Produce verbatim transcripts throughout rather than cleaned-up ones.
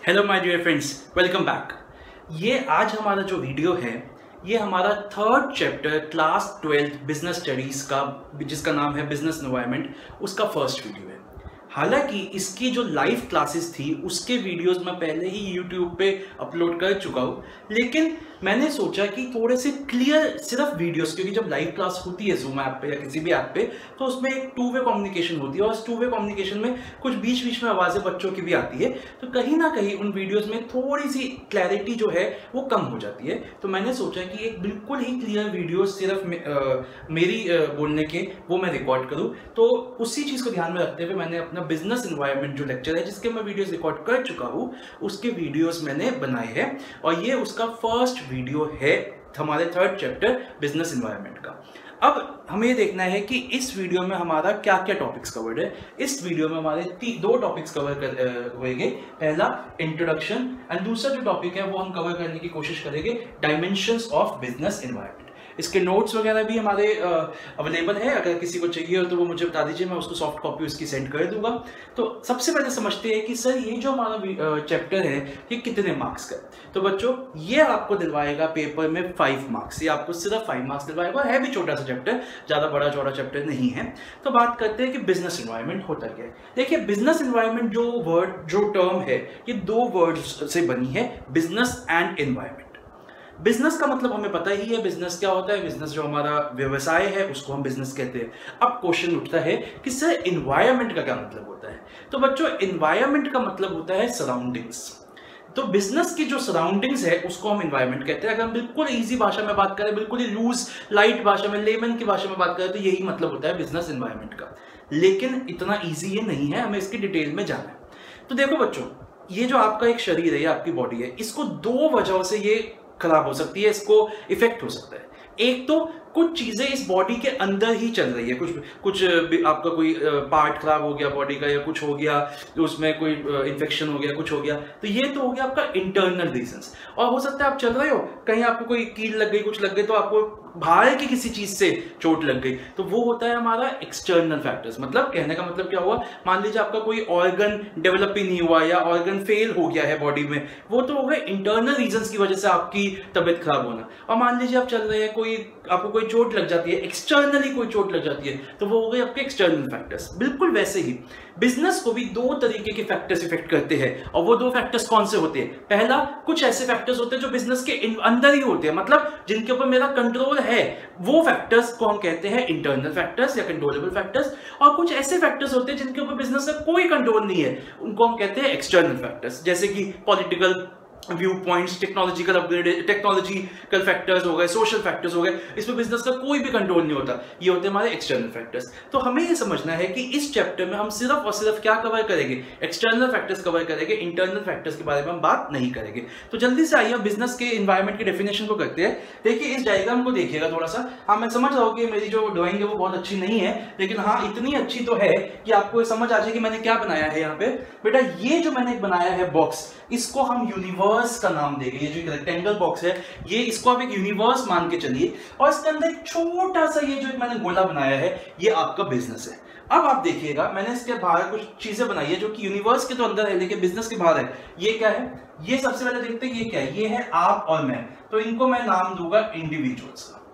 Hello my dear friends, welcome back. ये आज हमारा जो वीडियो है ये हमारा third chapter class twelfth business studies का, जिसका नाम है बिजनेस एनवायरनमेंट, उसका फर्स्ट वीडियो है। हालांकि इसकी जो लाइव क्लासेस थी उसके वीडियोस मैं पहले ही यूट्यूब पे अपलोड कर चुका हूँ, लेकिन मैंने सोचा कि थोड़े से क्लियर सिर्फ वीडियोस, क्योंकि जब लाइव क्लास होती है जूम ऐप पे या किसी भी ऐप पे तो उसमें एक टू वे कम्युनिकेशन होती है और उस टू वे कम्युनिकेशन में कुछ बीच बीच में आवाज़ें बच्चों की भी आती है, तो कहीं ना कहीं उन वीडियोस में थोड़ी सी क्लैरिटी जो है वो कम हो जाती है। तो मैंने सोचा कि एक बिल्कुल ही क्लियर वीडियो सिर्फ मे, आ, मेरी आ, बोलने के वो मैं रिकॉर्ड करूँ। तो उसी चीज़ को ध्यान में रखते हुए मैंने अपना बिजनेस एनवायरनमेंट जो लेक्चर है, जिसके मैं वीडियोस रिकॉर्ड कर चुका हूँ, उसके वीडियोस मैंने बनाए हैं और ये उसका फर्स्ट वीडियो है हमारे थर्ड चैप्टर बिजनेस एनवायरनमेंट का। अब हमें ये देखना है कि इस वीडियो में हमारा क्या क्या टॉपिक्स कवर्ड है। इस वीडियो में हमारे दो टॉपिक्स कवर कर होंगे। पहला इंट्रोडक्शन एंड दूसरा जो टॉपिक है वो हम कवर करने की कोशिश करेंगे डायमेंशंस ऑफ बिजनेस एनवायरनमेंट। इसके नोट्स वगैरह भी हमारे अवेलेबल है, अगर किसी को चाहिए हो तो वो मुझे बता दीजिए, मैं उसको सॉफ्ट कॉपी उसकी सेंड कर दूंगा। तो सबसे पहले समझते हैं कि सर ये जो हमारा चैप्टर है ये कितने मार्क्स का। तो बच्चों ये आपको दिलवाएगा पेपर में फाइव मार्क्स, ये आपको सिर्फ फाइव मार्क्स दिलवाएगा। है भी छोटा सा चैप्टर, ज़्यादा बड़ा चौड़ा चैप्टर नहीं है। तो बात करते हैं कि बिजनेस एनवायरनमेंट होता क्या है। देखिए, बिजनेस एनवायरनमेंट जो वर्ड जो टर्म है ये दो वर्ड्स से बनी है, बिजनेस एंड एनवायरनमेंट। बिजनेस का मतलब हमें पता ही है, बिजनेस क्या होता है। बिजनेस जो हमारा व्यवसाय है उसको हम बिजनेस कहते हैं। अब क्वेश्चन उठता है कि सर एनवायरनमेंट का क्या मतलब होता है। तो बच्चों एनवायरनमेंट का मतलब होता है सराउंडिंग्स। तो बिजनेस की जो सराउंडिंग्स है उसको हम एनवायरनमेंट कहते हैं। अगर हम बिल्कुल इजी भाषा में बात करें, बिल्कुल ही लूज लाइट भाषा में, लेमन की भाषा में बात करें, तो यही मतलब होता है बिजनेस एनवायरनमेंट का। लेकिन इतना ईजी ये नहीं है, हमें इसकी डिटेल में जाना है। तो देखो बच्चों, ये जो आपका एक शरीर है, ये आपकी बॉडी है, इसको दो वजहों से ये खराब हो सकती है, इसको इफेक्ट हो सकता है। एक तो कुछ चीजें इस बॉडी के अंदर ही चल रही है, कुछ कुछ आपका कोई पार्ट खराब हो गया बॉडी का, या कुछ हो गया तो उसमें कोई इन्फेक्शन हो गया, कुछ हो गया, तो ये तो हो गया आपका इंटरनल रीजंस। और हो सकता है आप चल रहे हो, कहीं आपको कोई कील लग गई, कुछ लग गई, तो आपको बाहर की किसी चीज से चोट लग गई, तो वो होता है हमारा एक्सटर्नल फैक्टर्स। मतलब कहने का मतलब क्या हुआ, मान लीजिए आपका कोई ऑर्गन डेवलप ही नहीं हुआ या ऑर्गन फेल हो गया है बॉडी में, वो तो हो गए इंटरनल रीजंस की वजह से आपकी तबीयत खराब होना। और मान लीजिए आप चल रहे हैं, कोई आपको कोई चोट लग जाती है, एक्सटर्नली कोई चोट लग जाती है, तो वो हो गए आपके एक्सटर्नल फैक्टर्स। बिल्कुल वैसे ही बिजनेस को भी दो तरीके के फैक्टर्स इफेक्ट करते हैं, और वो दो फैक्टर्स कौन से होते हैं। पहला, कुछ ऐसे फैक्टर्स होते हैं जो बिजनेस के अंदर ही होते हैं, मतलब जिनके ऊपर मेरा कंट्रोल है, वो फैक्टर्स को हम कहते हैं इंटरनल फैक्टर्स या कंट्रोलेबल फैक्टर्स। और कुछ ऐसे फैक्टर्स होते हैं जिनके ऊपर बिजनेस का कोई कंट्रोल नहीं है, उनको हम कहते हैं एक्सटर्नल फैक्टर्स, जैसे कि political view points, technological upgrade, technological factors हो गए, सोशल फैक्टर्स हो गए, इसमें बिजनेस का कोई भी कंट्रोल नहीं होता, ये होते हैं हमारे एक्सटर्नल फैक्टर्स। तो हमें ये समझना है कि इस चैप्टर में हम सिर्फ और सिर्फ क्या कवर करेंगे, एक्सटर्नल फैक्टर्स कवर करेंगे, इंटरनल फैक्टर्स के बारे में हम बात नहीं करेंगे। तो जल्दी से आइए बिजनेस के एनवायरनमेंट की डेफिनेशन को करते हैं। देखिए इस डायग्राम को देखिएगा थोड़ा सा। हाँ, मैं समझ रहा हूँ कि मेरी जो ड्राइंग है वो बहुत अच्छी नहीं है, लेकिन हाँ इतनी अच्छी तो है कि आपको समझ आ जाए कि मैंने क्या बनाया है यहाँ पे। बेटा ये जो मैंने बनाया है बॉक्स, इसको हम यूनिवर्स का नाम देंगे। ये जो रेक्टेंगल बॉक्स है, ये इसको आप एक यूनिवर्स मान के चलिए, और इसके अंदर एक छोटा सा ये जो एक मैंने गोला बनाया है, ये आपका बिजनेस है। अब आप देखिएगा मैंने इसके बाहर कुछ चीजें बनाई है जो कि यूनिवर्स के तो अंदर है लेकिन बिजनेस के बाहर है। ये क्या है, ये सबसे पहले देखते हैं ये क्या है। ये है आप और मैं, तो इनको मैं नाम दूंगा इंडिविजुअल्स का।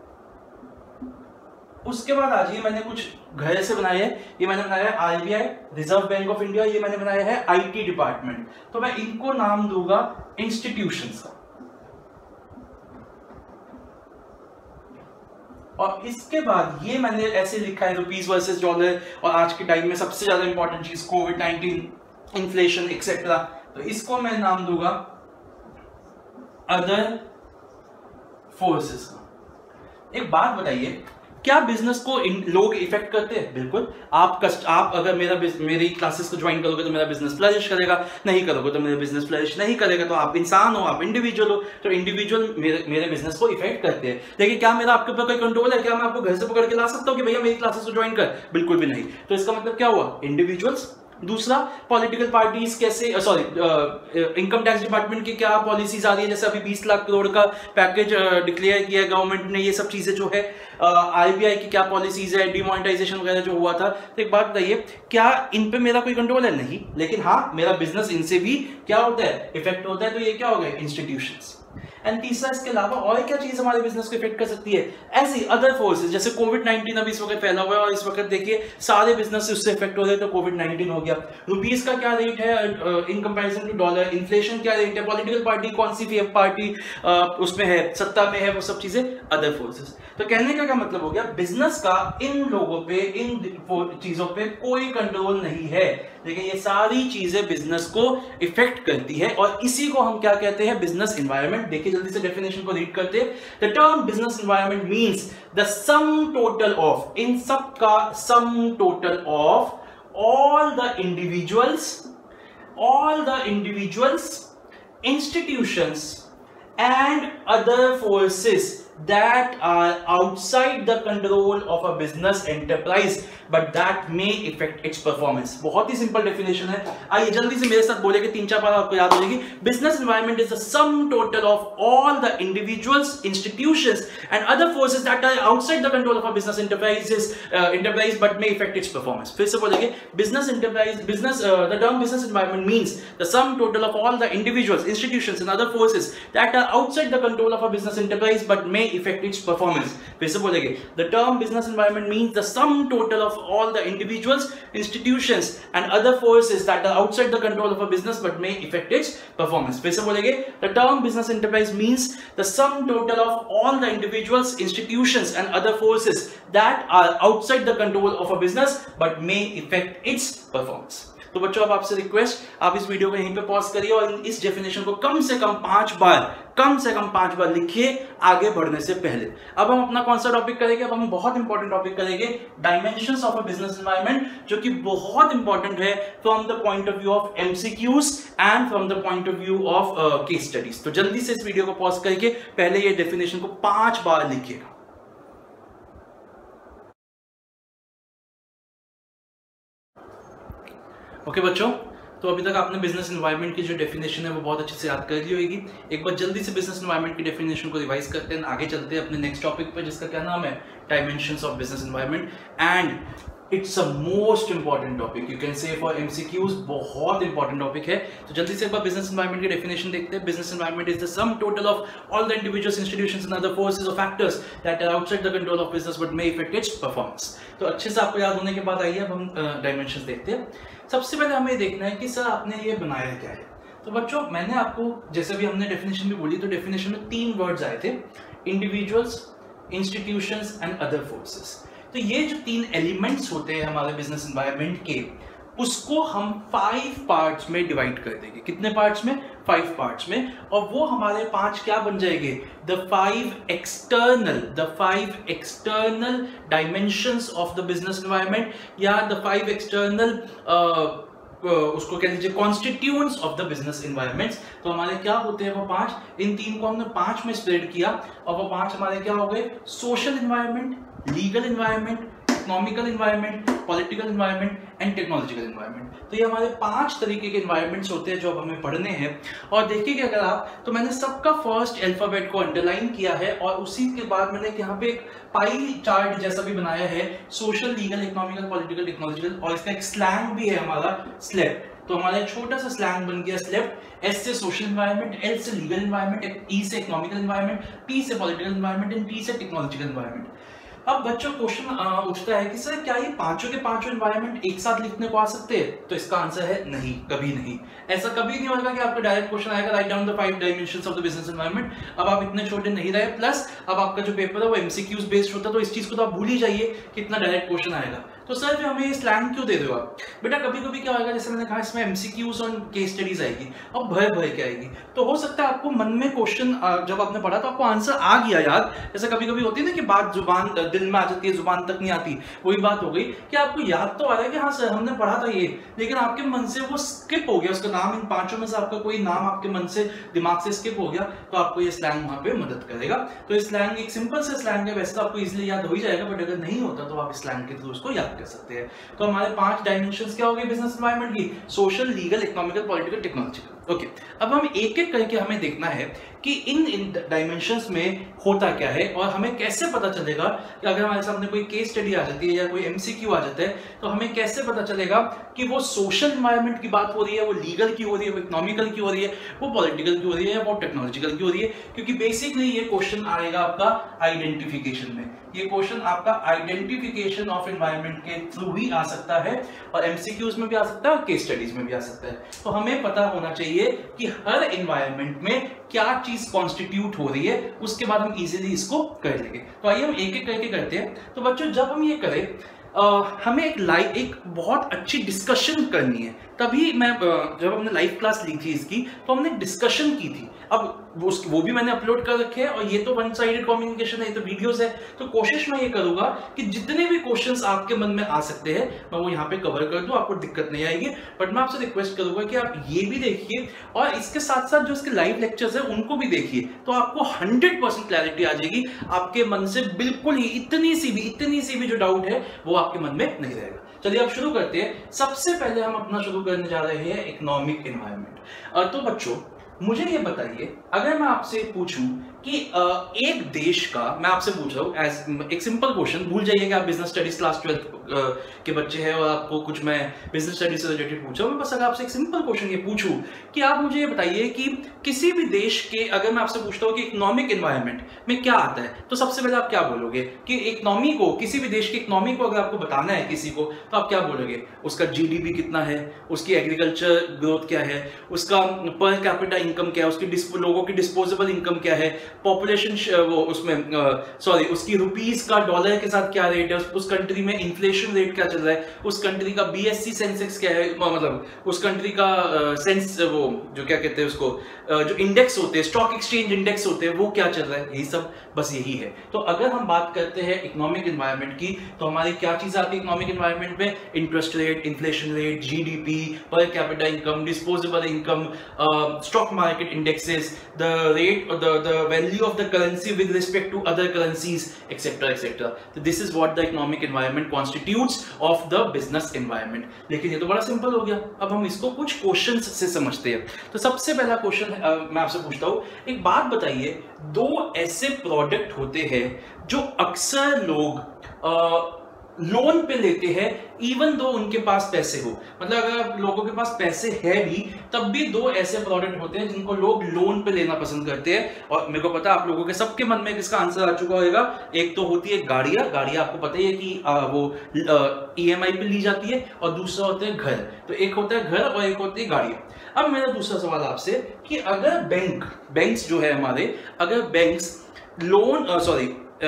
उसके बाद आ जाइए, मैंने कुछ घर से बनाए हैं। ये मैंने बनाया है RBI, reserve bank of India, ये मैंने बनाया है आईटी डिपार्टमेंट, तो मैं इनको नाम दूंगा इंस्टीट्यूशंस का। और इसके बाद ये मैंने ऐसे लिखा है रुपीस वर्सेस डॉलर, और आज के टाइम में सबसे ज्यादा इंपॉर्टेंट चीज कोविड नाइनटीन, इन्फ्लेशन एक्सेट्रा, तो इसको मैं नाम दूंगा अदर फोर्सेस का। एक बात बताइए, क्या बिजनेस को लोग इफेक्ट करते हैं? बिल्कुल। आप कस्ट आप अगर मेरा मेरी क्लासेस को ज्वाइन करोगे तो मेरा बिजनेस फ्लरिश करेगा, नहीं करोगे तो मेरा बिजनेस फ्लरिश नहीं करेगा। तो आप इंसान हो, आप इंडिविजुअल हो, तो इंडिविजुअल मेरे मेरे बिजनेस को इफेक्ट करते हैं। लेकिन क्या मेरा आपके ऊपर कोई कंट्रोल है? क्या मैं आपको घर से पकड़ के ला सकता हूँ कि भैया मेरी क्लासेस को ज्वाइन कर? बिल्कुल भी नहीं। तो इसका मतलब क्या हुआ, इंडिविजुअल्स दूसरा, पॉलिटिकल पार्टीज कैसे, सॉरी इनकम टैक्स डिपार्टमेंट की क्या पॉलिसीज आ रही है, जैसे अभी बीस लाख करोड़ का पैकेज डिक्लेयर किया है गवर्नमेंट ने, ये सब चीजें जो है, आरबीआई की क्या पॉलिसीज है, डिमोनेटाइजेशन वगैरह जो हुआ था। तो एक बात बताइए, क्या इन पे मेरा कोई कंट्रोल है? नहीं, लेकिन हाँ मेरा बिजनेस इनसे भी क्या होता है, इफेक्ट होता है। तो ये क्या हो गए, इंस्टीट्यूशंस। एंड तीसरा, इसके अलावा और क्या चीज हमारे बिजनेस को इफेक्ट कर सकती है, ऐसी अदर फोर्सेस, जैसे कोविड नाइनटीन अभी इस वक्त फैला हुआ है और इस वक्त देखिए सारे बिजनेस उससे इफेक्ट हो रहे हैं, तो कोविड नाइनटीन हो गया। रुपीस का क्या रेट है in comparison to dollar, inflation क्या रेट है, पॉलिटिकल पार्टी कौन सी पार्टी उसमें है, सत्ता में है, वो सब चीजें अदर फोर्सेस। तो कहने का क्या मतलब हो गया, बिजनेस का इन लोगों पे, इन चीजों पे कोई कंट्रोल नहीं है, लेकिन ये सारी चीजें बिजनेस को इफेक्ट करती है, और इसी को हम क्या कहते हैं, बिजनेस एनवायरनमेंट। देखिए जल्दी से डेफिनेशन को रीड करते हैं। The term business environment means the sum total of, इन सब का sum total of all the individuals, all the individuals, institutions and other forces that are outside the control of a business enterprise but that may affect its performance। बहुत ही simple definition है, आइए जल्दी से मेरे साथ बोले कि तीन चार बार आपको याद हो जाएगी। Business environment is the sum total of all the individuals, institutions and other forces that are outside the control of a business enterprises enterprise but may affect its performance. फिर से बोलेंगे, business enterprise, business the term business environment means the sum total of all the individuals, institutions and other forces that are outside the control of a business enterprise but may affect its performance. फिर से बोलेंगे, the term business environment means the sum total of all the individuals, institutions and other forces that are outside the control of a business but may affect its performance। फिर से बोलेंगे, the term business enterprise means the sum total of all the individuals, institutions and other forces that are outside the control of a business but may affect its performance। तो बच्चों अब आपसे request, आप इस video को यहीं पे pause करिए और इस डेफिनेशन को कम से कम पांच बार कम से कम पांच बार लिखिए आगे बढ़ने से पहले। अब हम अपना कौन सा टॉपिक करेंगे, अब हम बहुत इंपॉर्टेंट टॉपिक करेंगे, dimensions of a business environment, जो कि बहुत इंपॉर्टेंट है from the point of view of MCQs and from the point of view of case studies. तो जल्दी से इस वीडियो को पॉज करके पहले ये डेफिनेशन को पांच बार लिखिएगा। ओके okay, बच्चों, तो अभी तक आपने बिजनेस एनवायरनमेंट की जो डेफिनेशन है वो बहुत अच्छे से याद कर ली होगी। एक बार जल्दी से बिजनेस एनवायरनमेंट की डेफिनेशन को रिवाइज करते हैं, आगे चलते हैं अपने नेक्स्ट टॉपिक पे, जिसका क्या नाम है, dimensions of business environment. And it's a most important topic, you can say for MCQs, बहुत इंपॉर्टेंट टॉपिक है। तो जल्दी से एक बार बिजनेस एनवायरनमेंट की डेफिनेशन देखते हैं। Business environment is the sum total of all the individuals, institutions and other forces और factors that are outside the control of business but may affect its performance. तो अच्छे से आपको याद होने के बाद आइए अब हम डायमेंशंस uh, देखते हैं। सबसे पहले हमें देखना है कि सर आपने ये बनाया क्या है। तो बच्चों मैंने आपको, जैसे भी हमने डेफिनेशन भी बोली, तो डेफिनेशन में तीन वर्ड्स आए थे, individuals, institutions and other forces. तो ये जो तीन एलिमेंट्स होते हैं हमारे बिजनेस एनवायरनमेंट के, उसको हम फाइव पार्ट्स में डिवाइड कर देंगे। कितने पार्ट्स में? फाइव पार्ट्स में। और वो हमारे पांच क्या बन जाएंगे? The five external, the five external dimensions of the business environment, या द फाइव एक्सटर्नल उसको कह लीजिए constituents of the business environments. तो हमारे क्या होते हैं वो पांच, इन तीन को हमने पांच में स्प्लिट किया और वो पांच हमारे क्या हो गए? Social environment, legal environment, economical environment, political environment and technological environment. तो ये हमारे पांच तरीके के एनवायरनमेंट्स होते हैं जो अब हमें पढ़ने हैं। और देखिए कि अगर आप, तो मैंने सबका फर्स्ट अल्फाबेट को अंडरलाइन किया है और उसी के बाद मैंने यहाँ पे एक पाई चार्ट जैसा भी बनाया है, social, legal, economical, political, technological, और इसका एक स्लैंग भी है हमारा, स्लेप। तो हमारा एक छोटा सा स्लैंग बन गया स्लेप। एस से सोशल एनवायरनमेंट, एल से लीगल एनवायरनमेंट, ई से इकोनॉमिकल एनवायरनमेंट, पी से पॉलिटिकल एनवायरनमेंट एंड टी से टेक्नोलॉजिकल एनवायरनमेंट। अब बच्चों क्वेश्चन उठता है कि सर क्या ये पांचों के पांचों एनवायरनमेंट एक साथ लिखने को आ सकते हैं? तो इसका आंसर है नहीं, कभी नहीं। ऐसा कभी नहीं होगा कि आपका डायरेक्ट क्वेश्चन आएगा write down the five dimensions of the business environment. अब आप इतने छोटे नहीं रहे, प्लस अब आपका जो पेपर है वो एमसीक्यूज बेस्ड होता है, तो इस चीज को तो आप भूल ही जाइए कितना डायरेक्ट क्वेश्चन आएगा। तो सर फिर हमें ये स्लैंग क्यों दे दो आप? बेटा कभी कभी क्या होगा, जैसे मैंने कहा इसमें एमसीक्यूज और केस स्टडीज आएगी और भय भय के आएगी, तो हो सकता है आपको मन में क्वेश्चन जब आपने पढ़ा तो आपको आंसर आ गया याद। जैसे कभी कभी होती है ना कि बात जुबान दिल में आ जाती है, जुबान तक नहीं आती, वही बात हो गई कि आपको याद तो आ रहा है कि हाँ सर हमने पढ़ा था ये, लेकिन आपके मन से वो स्किप हो गया, उसका नाम, इन पांचों में से आपका कोई नाम आपके मन से, दिमाग से स्किप हो गया, तो आपको ये स्लैंग वहां पे मदद करेगा। तो स्लैंग एक सिंपल से स्लैंग है, वैसे तो आपको इजिली याद हो ही जाएगा, बट अगर नहीं होता तो आप स्लैंग के थ्रू उसको याद याद कर सकते हैं। तो हमारे पांच डायमेंशंस क्या हो गए बिजनेस एनवायरनमेंट की, social, legal, economical, political, technological. Okay, अब हम एक एक करके हमें देखना है कि इन इन डायमेंशंस में होता क्या है और हमें कैसे पता चलेगा कि अगर हमारे सामने कोई केस स्टडी आ जाती है या कोई एमसीक्यू आ जाता है तो हमें कैसे पता चलेगा कि वो सोशल एनवायरनमेंट की बात हो रही है, वो लीगल की हो रही है, वो इकोनॉमिकल की हो रही है, वो पॉलिटिकल की हो रही है, वो टेक्नोलॉजिकल की हो रही है। क्योंकि बेसिकली ये क्वेश्चन आएगा आपका आइडेंटिफिकेशन में, ये क्वेश्चन आपका आइडेंटिफिकेशन ऑफ एनवायरनमेंट के थ्रू भी आ सकता है और एमसीक्यूज में भी आ सकता है और केस स्टडीज में भी आ सकता है। तो हमें पता होना चाहिए कि हर एनवायरनमेंट में क्या चीज कॉन्स्टिट्यूट हो रही है, उसके बाद हम इजीली इसको कर लेंगे। तो आइए हम एक एक करके करते हैं। तो बच्चों जब हम ये करें Uh, हमें एक लाइव एक बहुत अच्छी डिस्कशन करनी है, तभी मैं जब हमने लाइव क्लास ली थी इसकी तो हमने डिस्कशन की थी। अब वो, वो भी मैंने अपलोड कर रखे हैं और ये तो वन साइडेड कम्युनिकेशन है, ये तो वीडियोस है। तो कोशिश मैं ये करूंगा कि जितने भी क्वेश्चंस आपके मन में आ सकते हैं मैं वो यहाँ पे कवर कर दूं, आपको दिक्कत नहीं आएगी। बट मैं आपसे रिक्वेस्ट करूंगा कि आप ये भी देखिए और इसके साथ साथ जो इसके लाइव लेक्चर्स है उनको भी देखिए, तो आपको हंड्रेड परसेंट क्लैरिटी आ जाएगी। आपके मन से बिल्कुल ही इतनी सी भी इतनी सी भी जो डाउट है वो आपके मन में नहीं रहेगा। चलिए अब शुरू करते हैं। सबसे पहले हम अपना शुरू करने जा रहे हैं इकोनॉमिक एनवायरनमेंट। तो बच्चों मुझे ये बताइए, अगर मैं आपसे पूछूं कि एक देश का, मैं आपसे पूछ रहा हूं एज एक सिंपल क्वेश्चन, भूल जाइए कि आप बिजनेस स्टडीज क्लास ट्वेल्थ के बच्चे हैं और आपको कुछ मैं बिजनेस स्टडीज से रिलेटेड पूछ रहा हूं। मैं बस अगर आपसे एक सिंपल क्वेश्चन ये पूछूं कि आप मुझे ये बताइए कि किसी भी देश के, अगर मैं आपसे पूछता हूं कि इकोनॉमिक एनवायरनमेंट में क्या आता है, तो सबसे पहले आप क्या बोलोगे कि इकोनॉमी को, किसी भी देश की इकोनॉमी को अगर आपको बताना है किसी को, तो आप क्या बोलोगे? उसका जीडीपी कितना है, उसकी एग्रीकल्चर ग्रोथ क्या है, उसका पर कैपिटा इनकम क्या है, उसकी लोगों की डिस्पोजेबल इनकम क्या है, पॉपुलेशन वो उसमें सॉरी उसकी रुपीस का डॉलर के साथ क्या रेट है, उस, उस कंट्री में इन्फ्लेशन रेट क्या चल रहा है, उस कंट्री का बीएससी सेंसेक्स क्या है, मतलब उस कंट्री का सेंस वो जो क्या कहते हैं उसको, जो इंडेक्स होते हैं, स्टॉक एक्सचेंज इंडेक्स होते हैं, वो क्या चल रहा है, यही सब बस यही है। तो अगर हम बात करते हैं इकोनॉमिक एनवायरनमेंट की, तो हमारी क्या चीज आती है इकोनॉमिक एनवायरनमेंट में? Interest rate, inflation rate, GDP, per capita income, disposable income, stock market indexes, the rate the the value of the currency with respect to other currencies, etcetera etcetera. तो this is what the economic environment constitutes of the business environment. लेकिन ये तो बड़ा simple हो गया, अब हम इसको कुछ क्वेश्चंस से समझते हैं। तो सबसे पहला क्वेश्चन मैं आपसे पूछता हूं, एक बात बताइए, दो ऐसे प्रोडक्ट होते हैं जो अक्सर लोग लोन पे लेते हैं इवन दो उनके पास पैसे हो, मतलब अगर लोगों के पास पैसे है भी तब भी दो ऐसे प्रोडक्ट होते हैं जिनको लोग लोन पे लेना पसंद करते हैं। और मेरे को पता है आप लोगों के सबके मन में किसका आंसर आ चुका होगा। एक तो होती है गाड़ियां, गाड़ियां आपको पता ही है कि आ, वो ईएमआई पे ली जाती है, और दूसरा होता है घर। तो एक होता है घर और एक होती है गाड़ियां। अब मेरा दूसरा सवाल आपसे कि अगर बैंक बैंक्स जो है हमारे, अगर banks loan sorry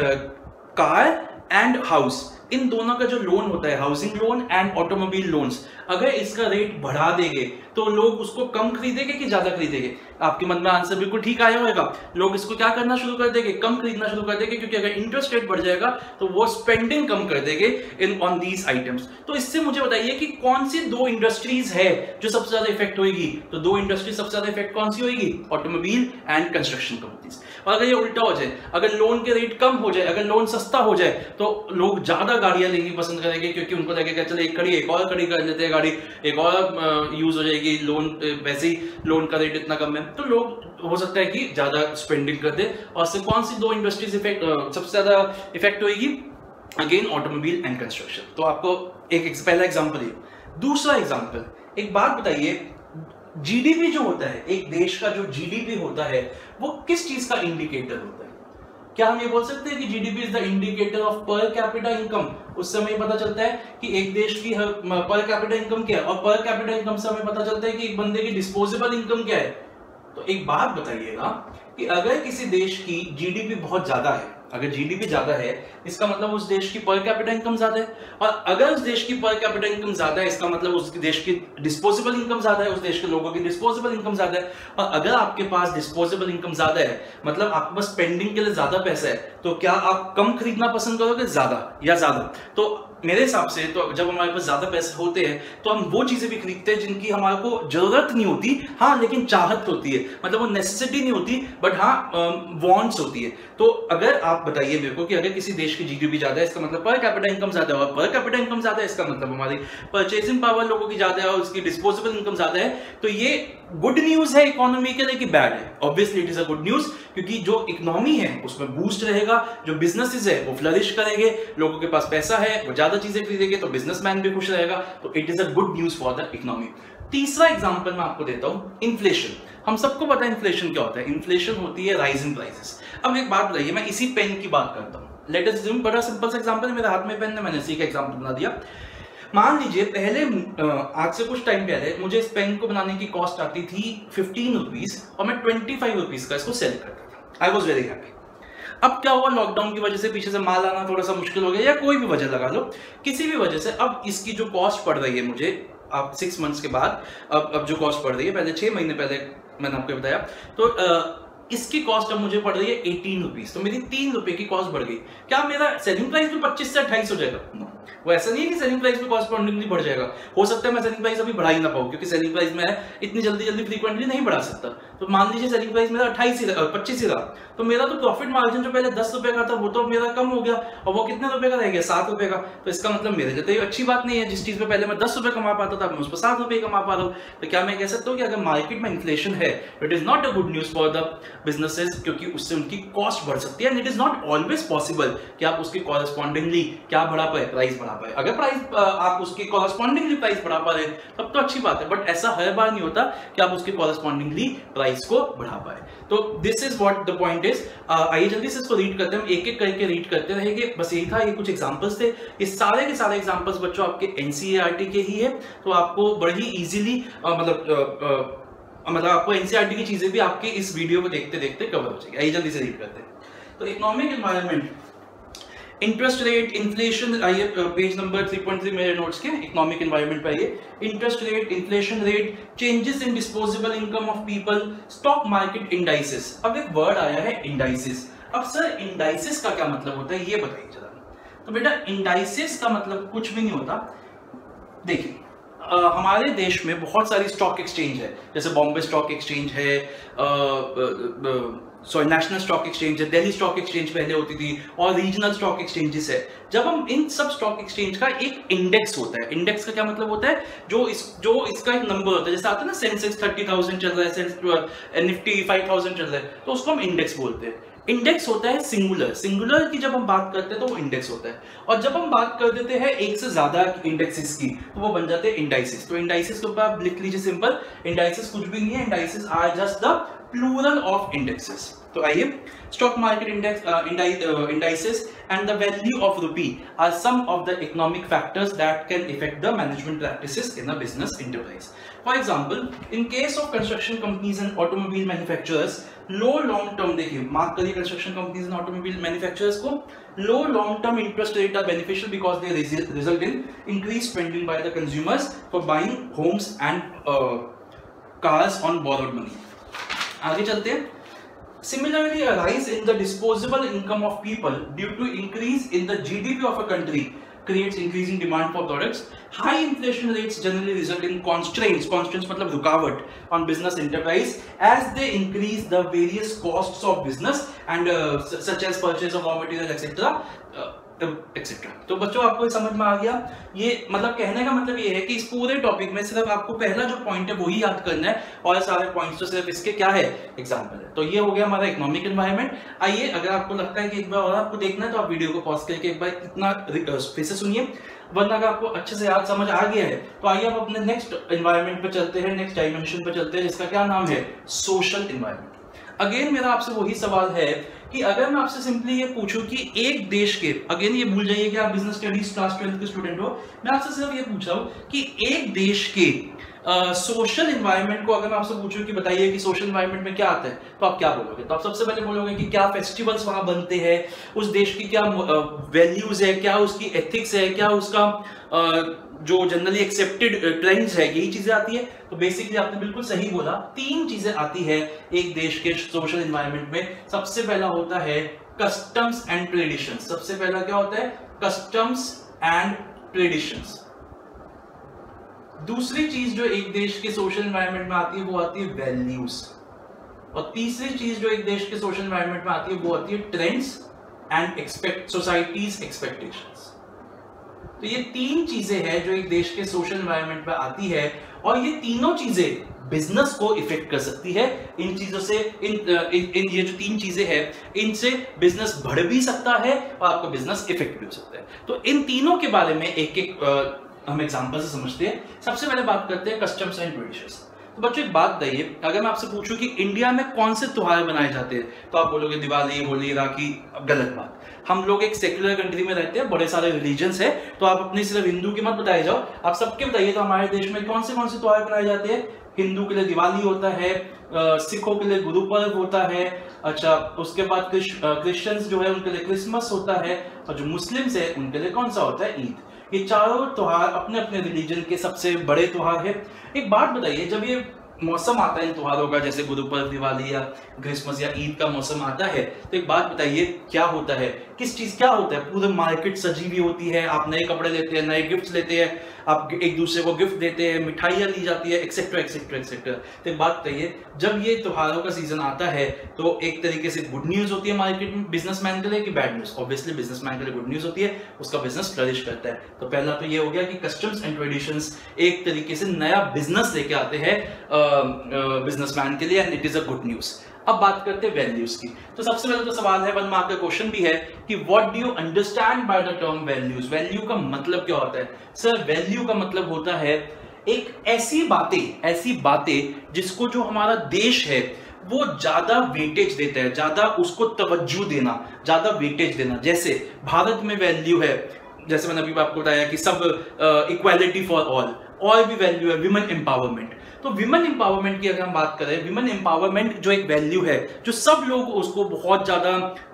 car and house, इन दोनों का जो लोन होता है, housing loan and automobile loans, अगर इसका रेट बढ़ा देंगे तो लोग उसको कम खरीदेंगे कि ज्यादा खरीदेंगे? आपके मन में आंसर बिल्कुल ठीक आया होगा, लोग इसको क्या करना शुरू कर देंगे? कम खरीदना शुरू कर देंगे, क्योंकि अगर इंटरेस्ट रेट बढ़ जाएगा तो वो स्पेंडिंग कम कर देंगे इन ऑन दीज आइटम्स। तो इससे मुझे बताइए कि कौन सी दो इंडस्ट्रीज है जो सबसे ज्यादा इफेक्ट होगी? तो दो इंडस्ट्रीज सबसे ज्यादा इफेक्ट कौन सी होगी? Automobile and construction companies. और अगर ये उल्टा हो जाए, अगर लोन के रेट कम हो जाए, अगर लोन सस्ता हो जाए, तो लोग ज्यादा गाड़ियां लेनी पसंद करेंगे, क्योंकि उनको लगेगा चलो एक खड़ी एक और खड़ी कर लेते हैं गाड़ी, एक और यूज हो जाएगी, लोन वैसे ही लोन का रेट इतना कम है, तो लोग हो सकता है कि ज्यादा स्पेंडिंग कर दे। और से कौन सी दो इंडस्ट्रीज इफेक्ट सबसे ज्यादा इफेक्ट होगी? Again automobile and construction. तो आपको एक पहला एग्जांपल है। दूसरा एग्जांपल, एक बात बताइए, जीडीपी जो होता है, एक देश का जो जीडीपी होता है, वो किस चीज का इंडिकेटर होता है? क्या हम ये बोल सकते हैं कि GDP is the indicator of per capita income? उससे हमें पता चलता है कि एक देश की पर कैपिटा इनकम क्या है, और पर कैपिटा इनकम से हमें पता चलता है कि एक बंदे की डिस्पोजेबल इनकम क्या है। तो एक बात बताइएगा कि अगर किसी देश की जीडीपी बहुत ज्यादा है, अगर जीडीपी ज्यादा है, इसका मतलब उस देश की पर कैपिटा इनकम ज्यादा है, और अगर उस देश की पर कैपिटा इनकम ज्यादा है, इसका मतलब उस देश की डिस्पोजेबल इनकम ज्यादा है, उस देश के लोगों की डिस्पोजेबल इनकम ज्यादा है। और अगर आपके पास डिस्पोजेबल इनकम ज्यादा है, मतलब आपके पास स्पेंडिंग के लिए ज्यादा पैसा है, तो क्या आप कम खरीदना पसंद करोगे ज्यादा या ज्यादा? तो मेरे हिसाब से तो जब हमारे पास ज्यादा पैसे होते हैं तो हम वो चीजें भी खरीदते हैं जिनकी हमारे को जरूरत नहीं होती, हाँ लेकिन चाहत होती है, मतलब वो नेसेसिटी नहीं होती बट हाँ वांट्स होती है। तो अगर आप बताइए मेरे को कि अगर किसी देश की जीडीपी ज्यादा है इसका मतलब पर कैपिटा इनकम ज्यादा है, और पर कैपिटा इनकम ज्यादा है इसका मतलब हमारी परचेसिंग पावर लोगों की ज्यादा है और उसकी डिस्पोजेबल इनकम ज्यादा है। तो ये गुड न्यूज है इकोनॉमी के लिए कि बैड है? Obviously it is a good news, क्योंकि जो इकोनॉमी है उसमें बूस्ट रहेगा, जो बिजनेसेस है वो फ्लरिश करेंगे, लोगों के पास पैसा है वो ज्यादा चीजें खरीदेंगे तो बिजनेसमैन भी खुश रहेगा। तो it is a good news for the economy. तीसरा एग्जांपल मैं आपको देता हूं, इन्फ्लेशन। हम सबको पता है इन्फ्लेशन क्या होता है। इन्फ्लेशन होती है राइज इन प्राइसेस। अब एक बात बताइए, मैं इसी पेन की बात करता हूं, लेट अस अज्यूम, बड़ा सिंपल सा एग्जांपल है, मेरे हाथ में पेन है, मैंने इसी का एग्जांपल बना दिया। मान लीजिए पहले आज से कुछ टाइम पहले मुझे इस पेन को बनाने की कॉस्ट आती थी फिफ्टीन रुपीज और मैं ट्वेंटी फाइव रुपीज का इसको सेल करता था। I was very happy. अब क्या हुआ, लॉकडाउन की वजह से पीछे से माल आना थोड़ा सा मुश्किल हो गया, या कोई भी वजह लगा लो, किसी भी वजह से अब इसकी जो कॉस्ट पड़ रही है मुझे, अब सिक्स मंथ्स के बाद अब अब जो कॉस्ट पड़ रही है, पहले छह महीने पहले मैंने आपको बताया, तो आ, इसकी कॉस्ट अब मुझे पड़ रही है एटीन रुपीज। तो मेरी तीन रुपए की कॉस्ट बढ़ गई। क्या मेरा सेलिंग प्राइस भी पच्चीस से अट्ठाईस हो जाएगा? no. वो ऐसा नहीं है कि सेलिंग प्राइस में कॉरस्पॉन्डिंगली बढ़ जाएगा। हो सकता है मैं सेलिंग प्राइस अभी बढ़ा ही ना पाऊं, क्योंकि सेलिंग प्राइस में इतनी जल्दी जल्दी फ्रीक्वेंटली नहीं बढ़ा सकता। तो मान लीजिए सेलिंग प्राइस मेरा अट्ठाईस ही पच्चीस ही रहा, तो मेरा तो प्रॉफिट मार्जिन जो पहले दस रुपए का था वो तो मेरा कम हो गया, और वो कितने रुपए का रह गया? सात रुपए का। तो इसका मतलब मेरे लिए तो ये अच्छी बात नहीं है। जिस चीज पे पहले मैं दस रुपए कमा पाता था मैं उस पर सात रुपए कमा पा रहा हूँ। तो क्या मैं कह सकता हूँ कि अगर मार्केट में इन्फ्लेशन है, it is not a good news for the businesses, क्योंकि उससे उनकी कॉस्ट बढ़ सकती है। And it is not always possible कि आप उसके कॉरेस्पॉन्डिंगली क्या बढ़ा पाए, प्राइस बढ़ा पाए। अगर प्राइस आप उसके कॉरेस्पॉन्डिंगली प्राइस बढ़ा पा रहे तब तो अच्छी बात है, बट ऐसा हर बार नहीं होता कि आप उसके कॉरेस्पॉन्डिंगली प्राइस को बढ़ा पाए। तो this is what the point is. आइए जल्दी से इसको रीड करते हैं, हम एक एक करके रीड करते रहेंगे। बस यही था, ये कुछ एग्जांपल्स थे। ये सारे के सारे एग्जांपल्स बच्चों आपके एनसीईआरटी के ही है, तो आपको बड़ी इजीली मतलब मतलब आपको एनसीईआरटी की चीजें भी आपके इस वीडियो को देखते देखते कवर हो जाएगी। आइए जल्दी से रीड करते हैं। तो economic environment, interest rate, inflation, आइए page number three point three मेरे नोट्स के, इकोनॉमिक एनवायरनमेंट पे आइए। Interest rate, inflation rate, changes in disposable income of people, stock market indices. अब एक वर्ड आया है इंडाइसेस। अब सर इंडाइसेस का क्या मतलब होता है ये बताइए जरा। तो बेटा इंडाइसेस का मतलब कुछ भी नहीं होता। देखिए Uh, हमारे देश में बहुत सारी स्टॉक एक्सचेंज है, जैसे बॉम्बे स्टॉक एक्सचेंज है, सॉरी नेशनल स्टॉक एक्सचेंज है, दिल्ली स्टॉक एक्सचेंज पहले होती थी, और रीजनल स्टॉक एक्सचेंजेस है। जब हम इन सब स्टॉक एक्सचेंज का एक इंडेक्स होता है, इंडेक्स का क्या मतलब होता है, जो इस जो इसका एक नंबर होता है, जैसे आता है ना सेंसेक्स थर्टी थाउजेंड चल रहा है, निफ्टी फाइव थाउजेंड चल रहा है, तो उसको हम इंडेक्स बोलते हैं। इंडेक्स होता है सिंगुलर, सिंगुलर की जब हम बात करते हैं तो वो इंडेक्स होता है, और जब हम बात कर देते हैं एक से ज्यादा इंडेक्सेस की तो वो बन जाते हैं इंडाइसेस। तो इंडाइसेस के ऊपर आप लिख लीजिए सिंपल, इंडाइसेस कुछ भी नहीं है, indices are just the plural of indexes. तो आइए, stock market index indices and the value of rupee are some of the economic factors that can affect the management practices in a business enterprise. For example, in case of construction companies and automobile manufacturers, low long term, देखिए mark करिए construction companies and automobile manufacturers को, low long term interest rate are beneficial because they result in increased spending by the consumers for buying homes and uh, cars on borrowed money. आगे चलते हैं। Similarly, a rise in the disposable income of people due to increase in the G D P of a country creates increasing demand for products. High inflation rates generally result in constraints, constraints मतलब रुकावट on business enterprise as they increase the various costs of business and uh, such as purchase of raw material et cetera. Uh, etcetera. तो बच्चों आपको समझ में आ गया। ये मतलब कहने का मतलब ये है कि इस पूरे टॉपिक में सिर्फ आपको पहला जो पॉइंट है वही याद करना है, और सारे पॉइंट्स तो सिर्फ इसके क्या है, एग्जांपल है। तो ये हो गया हमारा इकोनॉमिक एनवायरनमेंट। आइए, अगर आपको लगता है कि एक बार और आपको देखना है तो आप वीडियो को पॉज करके एक बार इतना फिर से सुनिए, वरना अगर आपको अच्छे से याद समझ आ गया है तो आइए आप अपने नेक्स्ट एनवायरनमेंट पे चलते हैं, नेक्स्ट डायमेंशन पे चलते हैं, जिसका क्या नाम है, सोशल एनवायरनमेंट। अगेन मेरा आपसे वही सवाल है कि अगर मैं आपसे सिंपली ये पूछूं कि एक देश के, अगेन ये भूल जाइए कि आप बिजनेस स्टडीज क्लास ट्वेल्थ के स्टूडेंट हो, मैं आपसे सिर्फ ये पूछ रहा हूं कि एक देश के सोशल uh, एनवायरनमेंट को अगर मैं आपसे पूछूं कि बताइए कि सोशल एनवायरनमेंट में क्या आता है, तो आप क्या बोलोगे? तो आप सबसे पहले बोलोगे कि क्या फेस्टिवल्स वहां बनते हैं, उस देश की क्या वैल्यूज uh, है, क्या उसकी एथिक्स है, क्या उसका uh, जो जनरली एक्सेप्टेड ट्रेंड्स है, यही चीजें आती है। तो बेसिकली आपने बिल्कुल सही बोला, तीन चीजें आती है एक देश के सोशल एनवायरनमेंट में। सबसे पहला होता है कस्टम्स एंड ट्रेडिशंस। सबसे पहला क्या होता है, कस्टम्स एंड ट्रेडिशंस। दूसरी चीज जो एक देश के सोशल एनवायरनमेंट में आती है वो आती है वैल्यूज, और तीसरी चीज जो एक देश के सोशल एनवायरनमेंट में आती है वो आती है trends and expect society's expectations. तो ये तीन चीजें हैं जो एक देश के सोशल एनवायरनमेंट में आती है, और ये तीनों चीजें बिजनेस को इफेक्ट कर सकती है। इन चीजों से इन, इन इन ये जो तीन चीजें हैं इनसे बिजनेस बढ़ भी सकता है और आपका बिजनेस इफेक्ट भी हो सकता है। तो इन तीनों के बारे में एक एक आ, हम एग्जांपल से समझते हैं। सबसे पहले बात करते हैं कस्टम्स एंड ट्रेडिशंस। तो बच्चों एक बात बताइए, अगर मैं आपसे पूछूं कि इंडिया में कौन से त्योहार मनाए जाते हैं तो आप बोलोगे दिवाली, होली, राखी। गलत बात। हम लोग एक सेक्युलर कंट्री में रहते हैं, बड़े सारे रिलीजन्स है, तो आप अपनी सिर्फ हिंदू की मत बताए जाओ, आप सबके बताइए तो हमारे देश में कौन से कौन से त्योहार मनाए जाते हैं। हिंदू के लिए दिवाली होता है, सिखों के लिए गुरु पर्व होता है, अच्छा उसके बाद क्रिश्चियंस जो है उनके लिए क्रिसमस होता है, और जो मुस्लिम्स है उनके लिए कौन सा होता है, ईद। ये चारों त्योहार अपने अपने रिलीजन के सबसे बड़े त्योहार है। एक बात बताइए, जब ये मौसम आता है इन त्योहारों का, जैसे गुरु पर्व, दिवाली या क्रिसमस या ईद का मौसम आता है, तो एक बात बताइए क्या होता है, किस चीज क्या होता है, पूरे मार्केट सजी हुई होती है, आप नए कपड़े लेते हैं, नए गिफ्ट्स लेते हैं, आप एक दूसरे को गिफ्ट देते हैं, मिठाइयाँ ली जाती है, एक्सेट्रा एक्सेट्रा एक्सेट्रा। तो एक बात बताइए, जब ये त्योहारों का सीजन आता है तो एक तरीके से गुड न्यूज होती है मार्केट में बिजनेसमैन के लिए कि बैड न्यूज? ऑब्वियसली बिजनेसमैन के लिए गुड न्यूज होती है, उसका बिजनेस फ्लरिश करता है। तो पहला तो ये हो गया कि कस्टम्स एंड ट्रेडिशंस एक तरीके से नया बिजनेस लेके आते हैं बिजनेसमैन के लिए, and it is a good news. अब बात करते हैं वैल्यूज की। तो सबसे पहले तो सवाल है, वन मार्क का क्वेश्चन भी है कि what do you understand by the term values? Value का मतलब क्या होता है? सर वैल्यू का मतलब होता है एक ऐसी बातें ऐसी बातें जिसको जो हमारा देश है वो ज्यादा वेटेज देता है, ज्यादा उसको तवज्जो देना, ज्यादा वेटेज देना। जैसे भारत में वैल्यू है, जैसे मैंने अभी आपको बताया कि सब इक्वालिटी फॉर ऑल, और भी वैल्यू है विमेन एम्पावरमेंट। तो विमेन एम्पावरमेंट की अगर हम बात करें, विमेन एम्पावरमेंट जो एक वैल्यू है जो सब लोग उसको बहुत ज्यादा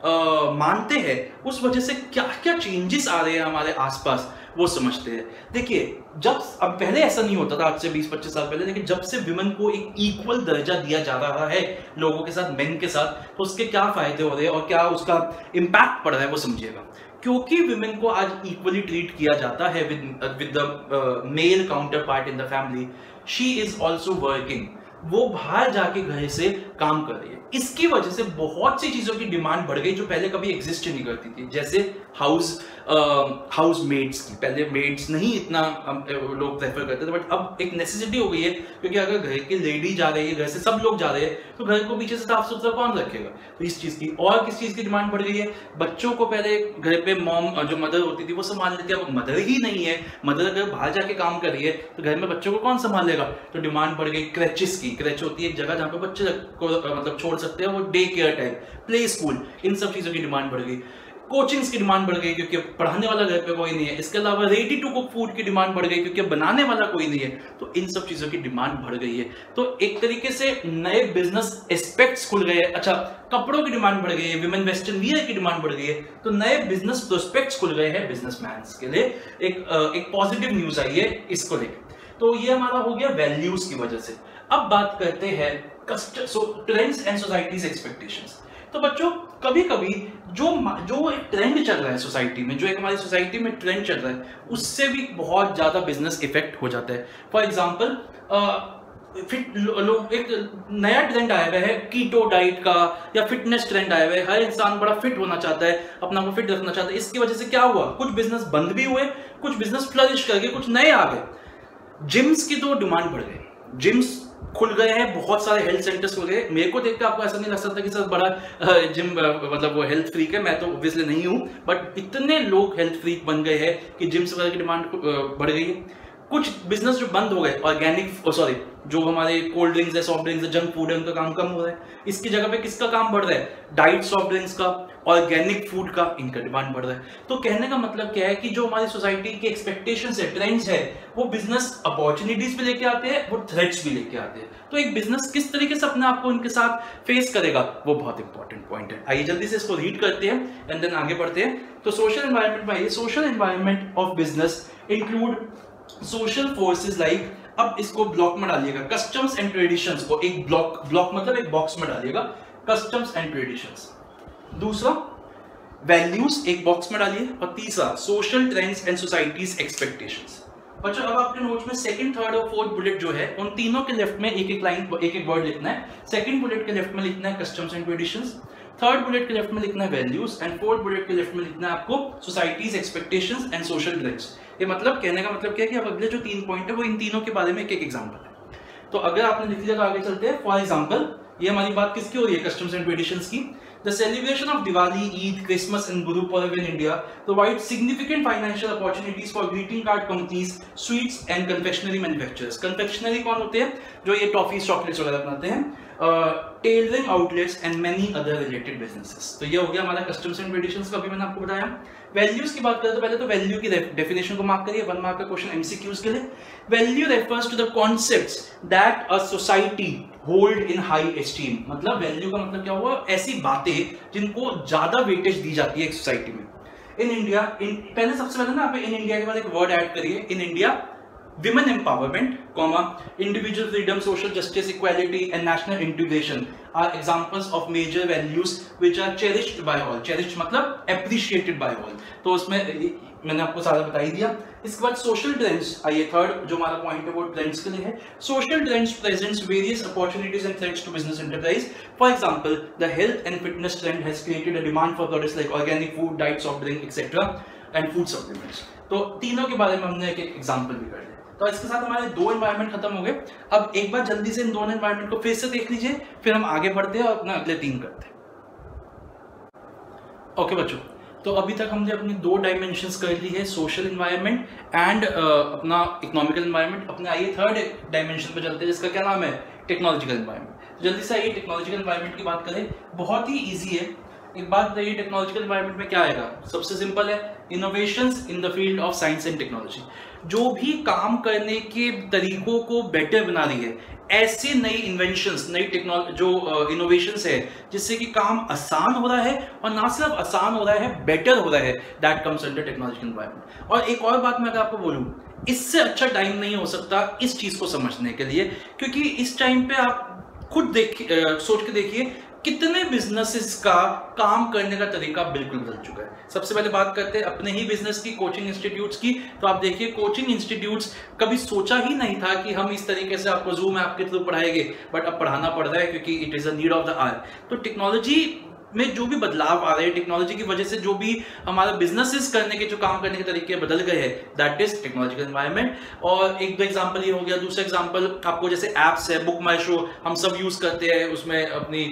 मानते हैं, उस वजह से क्या क्या चेंजेस आ रहे हैं हमारे आसपास वो समझते हैं। देखिए जब अब पहले ऐसा नहीं होता था, आज से बीस पच्चीस साल पहले, लेकिन जब से विमेन को एक इक्वल दर्जा दिया जा रहा है लोगों के साथ, मेन के साथ, तो उसके क्या फायदे हो रहे हैं और क्या उसका इम्पैक्ट पड़ रहा है वो समझिएगा। क्योंकि विमेन को आज इक्वली ट्रीट किया जाता है with with the male counterpart in the family, she is also working, वो बाहर जाके घर से काम कर रही है। इसकी वजह से बहुत सी चीजों की डिमांड बढ़ गई जो पहले कभी एग्जिस्ट नहीं करती थी। जैसे हाउस हाउस मेड्स की, पहले मेड्स नहीं इतना लोग प्रेफर करते थे, बट अब एक नेसेसिटी हो गई है, क्योंकि अगर घर की लेडी जा रही है, घर से सब लोग जा रहे हैं, तो घर को पीछे से साफ सुथरा कौन रखेगा? तो इस चीज की। और किस चीज की डिमांड बढ़ गई है? बच्चों को पहले घर पे मॉम जो मदर होती थी वो संभाल लेती है, अब मदर ही नहीं है, मदर अगर बाहर जाके काम कर रही है तो घर में बच्चों को कौन संभालेगा? तो डिमांड बढ़ गई क्रेचेस की। क्रेच होती है एक जगह जहाँ पे बच्चे को मतलब छोड़ सकते हैं, वो day care type, play school, इन सब चीजों की डिमांड बढ़ गई। कोचिंग्स की डिमांड बढ़ गई क्योंकि पढ़ाने वाला घर पे कोई नहीं है। इसके अलावा रेडी टू कुक फूड की डिमांड बढ़ गई क्योंकि बनाने वाला कोई नहीं है। तो इन सब चीजों की डिमांड बढ़ गई है। तो एक तरीके से नए बिजनेस एस्पेक्ट्स खुल गए हैं। अच्छा, कपड़ों की डिमांड बढ़ गई है, विमेन वेस्टर्न वियर की डिमांड बढ़ गई है, तो नए बिजनेस प्रोस्पेक्ट्स खुल गए हैं बिजनेसमैन के लिए। एक एक पॉजिटिव न्यूज आई है इसको लेकर। तो ये हमारा हो गया वैल्यूज की वजह से। अब बात करते हैं ट्रेंड्स एंड सोसाइटीज एक्सपेक्टेशंस। तो बच्चों कभी कभी जो जो एक ट्रेंड चल रहा है सोसाइटी में, जो एक हमारी सोसाइटी में ट्रेंड चल रहा है, उससे भी बहुत ज्यादा बिजनेस इफेक्ट हो जाता है। फॉर एग्जांपल फिट लोग, एक नया ट्रेंड आया हुआ है कीटो डाइट का, या फिटनेस ट्रेंड आया हुआ है। हर इंसान बड़ा फिट होना चाहता है, अपना को फिट रखना चाहता है। इसकी वजह से क्या हुआ, कुछ बिजनेस बंद भी हुए, कुछ बिजनेस फ्लरिश कर गए, कुछ नए आ गए। जिम्स की तो डिमांड बढ़ गई, जिम्स खुल गए हैं, बहुत सारे हेल्थ सेंटर्स खुल गए। मेरे को देखकर आपको ऐसा नहीं लग सकता कि सर बड़ा जिम मतलब वो हेल्थ फ्रीक है, मैं तो ऑब्वियसली नहीं हूं, बट इतने लोग हेल्थ फ्रीक बन गए हैं कि जिम्स वगैरह की डिमांड बढ़ गई है। कुछ बिजनेस जो बंद हो गए, ऑर्गेनिक सॉरी जो हमारे कोल्ड ड्रिंक्स है, सॉफ्ट ड्रिंक्स है, जंक फूड है, उनका काम कम हो रहा है। इसकी जगह पे किसका काम बढ़ रहा है? डाइट सॉफ्ट ड्रिंक्स का, ऑर्गेनिक फूड का, इनका डिमांड बढ़ रहा है। तो कहने का मतलब क्या है कि जो हमारी सोसाइटी की एक्सपेक्टेशंस है, ट्रेंड्स है, वो बिजनेस अपॉर्चुनिटीज भी लेके आते हैं, वो थ्रेट्स भी लेके आते हैं। तो एक बिजनेस किस तरीके से अपने आप को इनके साथ फेस करेगा, वो बहुत इंपॉर्टेंट पॉइंट है। आइए जल्दी से इसको रीड करते हैं एंड देन आगे बढ़ते हैं। तो सोशल एनवायरनमेंट में, social environment of business include social forces like, अब इसको ब्लॉक में डालिएगा, कस्टम्स एंड ट्रेडिशंस को एक ब्लॉक, ब्लॉक मतलब एक बॉक्स में डालिएगा, कस्टम्स एंड ट्रेडिशंस। दूसरा वैल्यूज एक बॉक्स में डालिए, और तीसरा social trends and society's expectations. बच्चों अब आपके नोट्स में सेकंड, थर्ड और फोर्थ बुलेट जो है उन तीनों के लेफ्ट में एक एक लाइन एक एक वर्ड लिखना है। सेकंड बुलेट के लेफ्ट में लिखना है customs and traditions, third bullet के लेफ्ट में लिखना है वैल्यूज, एंड फोर्थ बुलेट के लेफ्ट में लिखना है आपको society's expectations and social trends. ये मतलब कहने का मतलब क्या है कि अब अगले जो तीन पॉइंट है वो इन तीनों के बारे में एक एक एग्जांपल है। तो अगर आपने लिख लिया तो आगे चलते हैं। फॉर एग्जांपल ये हमारी बात किसकी हो रही है? कस्टम्स एंड ट्रेडिशंस की। The celebration of Diwali, Eid, Christmas and Guru Purab in India provides significant financial opportunities for greeting card companies, sweets and confectionery manufacturers. Confectionery कौन होते हैं? जो ये टॉफीज चॉकलेट्स वगैरह बनाते हैं। Tailoring outlets and many other related businesses. तो ये हो गया हमारा कस्टम्स एंड ट्रेडिशंस का, अभी मैंने आपको बताया। वैल्यूज की बात करें तो पहले तो वैल्यू की डेफिनेशन को मार्क करिए, वन मार्क का क्वेश्चन एमसीक्यूज के लिए। Value refers to the concepts that a society hold in high esteem. मतलब वैल्यू का मतलब क्या हुआ? ऐसी बातें जिनको ज्यादा वेटेज दी जाती है एक सोसाइटी में। इन इंडिया, इन पहले सबसे पहले ना आप इन इंडिया के बाद एक वर्ड ऐड करिए, in India women empowerment, comma, individual freedom, social justice, equality and national integration are examples of major values which are cherished by all. cherished मतलब appreciated by all. तो उसमें मैंने आपको सारा बता ही दिया। इसके बाद सोशल ट्रेंड्स आइए, थर्ड जो हमारा पॉइंट है वो ट्रेंड्स के लिए है। Social trends presents various opportunities and threats to business enterprise. For example the health and fitness trend has created a demand for products like organic food, diet, soft drink etcetera and food supplements. तो तीनों के बारे में हमने एक example भी कर लिया। तो इसके साथ हमारे दो एनवायरनमेंट खत्म हो गए। अब एक बार जल्दी से इन दोनों एनवायरनमेंट को फिर से देख लीजिए, फिर हम आगे बढ़ते हैं और अपना अगले तीन करते हैं। ओके बच्चों, तो अभी तक हमने अपनी दो डायमेंशंस कर ली है, सोशल एनवायरनमेंट एंड अपना इकोनॉमिकल एनवायरनमेंट। अपने आइए थर्ड डायमेंशन पे चलते हैं जिसका क्या नाम है? Technological environment. जल्दी से आइए टेक्नोलॉजिकल एनवायरनमेंट की बात करें। बहुत ही ईजी है। एक बात बताइए, टेक्नोलॉजिकल एनवायरनमेंट में क्या आएगा? सबसे सिंपल है, innovations in the field of science and technology. जो भी काम करने के तरीकों को बेटर बना रही है, ऐसे नई इन्वेंशंस, नई टेक्नोलॉजी जो इनोवेशंस है जिससे कि काम आसान हो रहा है, और ना सिर्फ आसान हो रहा है, बेटर हो रहा है, that comes under technological environment. और एक और बात मैं अगर आपको बोलूं, इससे अच्छा टाइम नहीं हो सकता इस चीज को समझने के लिए, क्योंकि इस टाइम पे आप खुद देख सोच के देखिए कितने बिजनेसेस का काम करने का तरीका बिल्कुल बदल चुका है। सबसे पहले बात करते हैं अपने ही बिजनेस की, कोचिंग इंस्टीट्यूट्स की। तो आप देखिए कोचिंग इंस्टीट्यूट्स कभी सोचा ही नहीं था कि हम इस तरीके से आपको जूम ऐप के थ्रू पढ़ाएंगे, बट अब पढ़ाना पड़ रहा है क्योंकि it is a need of the hour. तो टेक्नोलॉजी में जो भी बदलाव आ रहे हैं, टेक्नोलॉजी की वजह से जो भी हमारा बिजनेसेस करने के जो काम करने के तरीके बदल गए हैं, दैट इज टेक्नोलॉजिकल एनवायरनमेंट। और एक दो एग्जांपल ये हो गया। दूसरा एग्जांपल आपको जैसे एप्स है, बुक माई शो हम सब यूज करते हैं, उसमें अपनी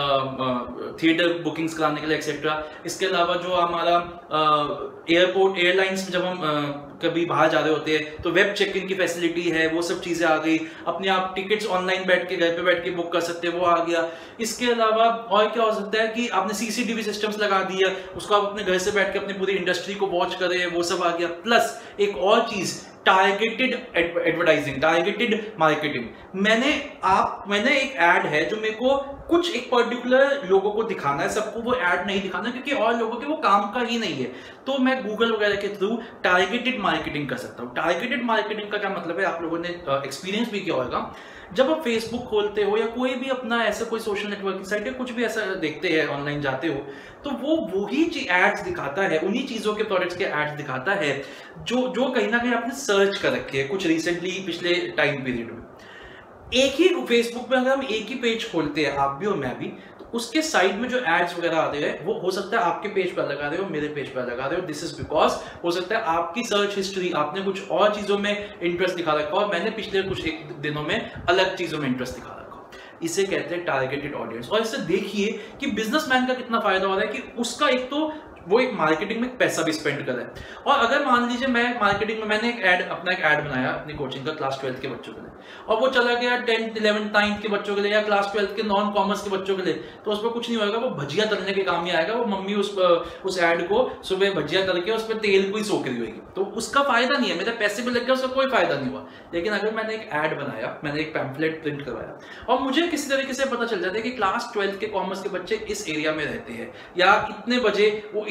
थिएटर बुकिंग्स कराने के लिए एक्सेट्रा। इसके अलावा जो हमारा एयरपोर्ट एयरलाइंस में जब हम आ, कभी बाहर जा रहे होते हैं तो वेब चेक इन की फैसिलिटी है, वो सब चीजें आ गई। अपने आप टिकट्स ऑनलाइन बैठ के घर पे बैठ के बुक कर सकते हैं, वो आ गया। इसके अलावा और क्या हो सकता है कि आपने सीसीटीवी सिस्टम्स लगा दिया, उसको आप अपने घर से बैठ के अपनी पूरी इंडस्ट्री को वॉच करें, वो सब आ गया। प्लस एक और चीज, टारगेटेड एडवर्टाइजिंग, टारगेटेड मार्केटिंग। मैंने आप मैंने एक ऐड है जो मेरे को कुछ एक पर्टिकुलर लोगों को दिखाना है, सबको वो ऐड नहीं दिखाना, क्योंकि और लोगों के वो काम का ही नहीं है। तो मैं गूगल वगैरह के थ्रू टारगेटेड मार्केटिंग कर सकता हूँ। टारगेटेड मार्केटिंग का क्या मतलब है, आप लोगों ने एक्सपीरियंस भी किया होगा। जब आप फेसबुक खोलते हो या कोई भी अपना ऐसा कोई सोशल नेटवर्किंग साइट या कुछ भी ऐसा देखते हैं, ऑनलाइन जाते हो, तो वो वही एड्स दिखाता है, उन्हीं चीजों के प्रोडक्ट्स के एड्स दिखाता है जो जो कहीं ना कहीं आपने सर्च कर रखे है कुछ रिसेंटली पिछले टाइम पीरियड में। एक ही फेसबुक पे अगर हम एक ही पेज खोलते हैं, आप भी और मैं भी, तो उसके साइड में जो एड्स वगैरह आते हैं वो हो सकता है आपके पेज पर लगा रहे हो, मेरे पेज पर लगा रहे हो। दिस इज बिकॉज हो सकता है आपकी सर्च हिस्ट्री, आपने कुछ और चीजों में इंटरेस्ट दिखा रखा और मैंने पिछले कुछ एक दिनों में अलग चीजों में इंटरेस्ट दिखा रखा। इसे कहते हैं टारगेटेड ऑडियंस। और इससे देखिए कि बिजनेसमैन का कितना फायदा हो रहा है कि उसका एक तो वो एक मार्केटिंग में पैसा भी स्पेंड कर रहा है। और अगर मान लीजिए मैं मार्केटिंग में मैंने एक ऐड अपना एक ऐड बनाया अपनी कोचिंग का क्लास ट्वेल्थ के बच्चों के लिए, और वो चला गया टेंथ इलेवेंथ नाइन्थ के बच्चों के लिए या क्लास ट्वेल्थ के नॉन कॉमर्स के बच्चों के लिए, तो उस पर कुछ नहीं होगा, वो भजिया तलने के काम ही आएगा। वो मम्मी उस उस ऐड को सुबह भजिया तल के उस पर तेल को ही सोख रही होगी, तो उसका फायदा नहीं है, मेरे पैसे भी लग गए, उसका कोई फायदा नहीं हुआ। लेकिन अगर मैंने एक ऐड बनाया, मैंने एक पैम्फलेट प्रिंट करवाया और मुझे किसी तरीके से पता चल जाता है कि क्लास ट्वेल्थ के कॉमर्स के बच्चे इस एरिया में रहते हैं या इतने बजे वो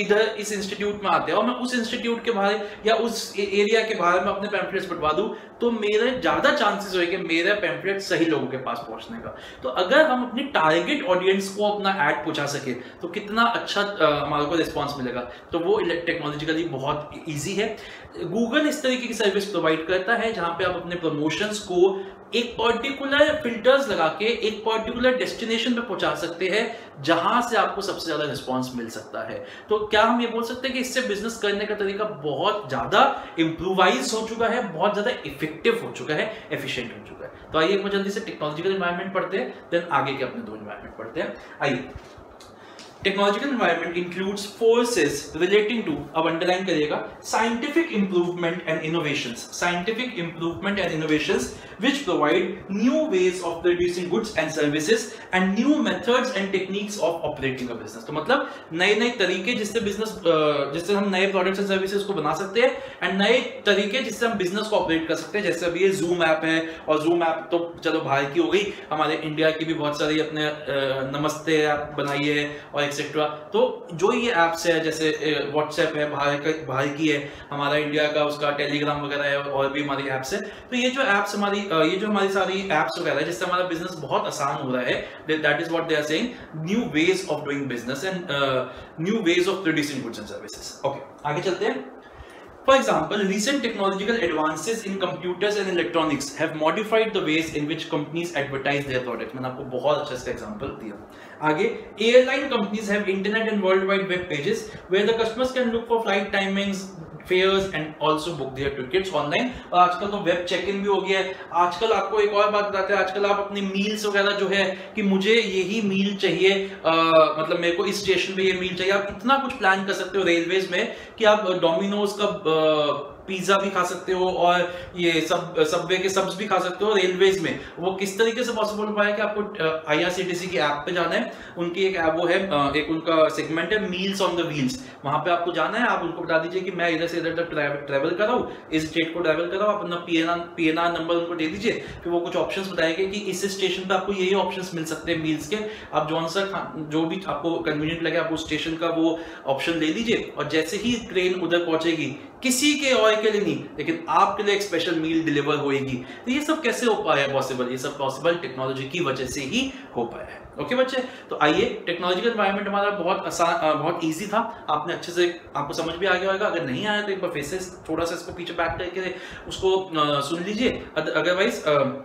इधर इस इंस्टीट्यूट में आते हैं और मैं उस इंस्टीट्यूट के बाहर या उस एरिया के बाहर में अपने पैम्फलेट्स बंटवा दूं तो मेरे ज्यादा चांसेस होंगे कि मेरा पैम्फलेट सही लोगों के पास पहुंचने का। तो अगर हम अपनी टारगेट ऑडियंस को अपना ऐड पहुंचा सके तो कितना अच्छा हमारे को रिस्पॉन्स मिलेगा। तो वो टेक्नोलॉजिकली बहुत ईजी है। गूगल इस तरीके की सर्विस प्रोवाइड करता है जहां पे आप अपने प्रमोशंस को एक पर्टिकुलर फिल्टर्स लगा के एक पर्टिकुलर डेस्टिनेशन पे पहुंचा सकते हैं जहां से आपको सबसे ज्यादा रिस्पांस मिल सकता है। तो क्या हम ये बोल सकते हैं कि इससे बिजनेस करने का तरीका बहुत ज्यादा इंप्रूवाइज हो चुका है, बहुत ज्यादा इफेक्टिव हो चुका है, एफिशिएंट हो चुका है। तो आइए एक बार जल्दी से टेक्नोलॉजिकल एनवायरनमेंट पढ़ते हैं, देन आगे के अपने दो एनवायरनमेंट पढ़ते हैं। आइए, technological environment includes forces relating to, अब अंडरलाइन करिएगा, scientific improvement and innovations, scientific improvement and innovations which provide new ways of producing goods and services and new methods and techniques of operating a business। तो मतलब नए नए तरीके जिससे business जिससे हम नए प्रोडक्ट्स एंड सर्विसेज को बना सकते हैं एंड नए तरीके जिससे हम बिजनेस को ऑपरेट कर सकते हैं। जैसे अभी ये जूम ऐप है, और जूम ऐप तो चलो बाहर की हो गई, हमारे इंडिया की भी बहुत सारी अपने नमस्ते ऐप बनाई है और एक्सेट्रा। तो जो ये ऐप्स है जैसे व्हाट्सएप है बाहर बाहर की है, हमारा इंडिया का उसका टेलीग्राम वगैरह है और भी हमारी ऐप्स है। तो ये जो ऐप्स हमारी ये जो हमारी सारी एप्स वगैरह है जिससे हमारा बिजनेस बहुत आसान हो रहा है, that is what they are saying, new ways of doing business and new ways of producing goods and services. Okay, आगे चलते हैं। For example, recent technological advances in computers and electronics have modified the ways in which companies advertise their products। मैंने आपको बहुत अच्छा इसका example दिया। आगे, airline companies have internet and worldwide web pages where the customers can look for flight timings, fares and also book their tickets online। और आजकल तो वेब चेक इन भी हो गया है। आजकल आपको एक और बात बताते हैं, आजकल आप अपनी मील्स वगैरह जो है कि मुझे यही मील चाहिए, आ, मतलब मेरे को इस स्टेशन पे ये मील चाहिए, आप इतना कुछ प्लान कर सकते हो रेलवेज में कि आप डोमिनोज का पिज्जा भी खा सकते हो और ये सब सबवे के सब्स भी खा सकते हो रेलवेज में। वो किस तरीके से पॉसिबल हो पाया कि आपको आईआरसीटीसी की ऐप पे जाना है, उनकी एक ऐप वो है, एक उनका सेगमेंट है मील्स ऑन द व्हील्स, वहां पे आपको जाना है, आप उनको बता दीजिए कि मैं इधर से इधर तक ट्रैवल कर रहा हूँ, इस स्टेट को ट्रैवल कर रहा हूँ, आप अपना पीएनआर पीएनआर नंबर उनको दे दीजिए, फिर वो कुछ ऑप्शंस बताएंगे कि इस स्टेशन पे आपको यही ऑप्शंस मिल सकते हैं मील्स के, आप जौन सा जो भी आपको कन्वीनियंट लगे आप उस स्टेशन का वो ऑप्शन ले लीजिए, और जैसे ही ट्रेन उधर पहुंचेगी किसी के और के लिए नहीं लेकिन आपके लिए एक स्पेशल मील डिलीवर होएगी। तो ये सब कैसे हो पाया पॉसिबल? ये सब पॉसिबल टेक्नोलॉजी की वजह से ही हो पाया है। ओके बच्चे, तो आइए, टेक्नोलॉजिकल एनवायरनमेंट हमारा बहुत आसान, बहुत इजी था, आपने अच्छे से, आपको समझ भी आ गया होगा। अगर नहीं आया तो एक बार फिर से थोड़ा सा इसको पीछे बैक करके उसको सुन लीजिए, अदरवाइज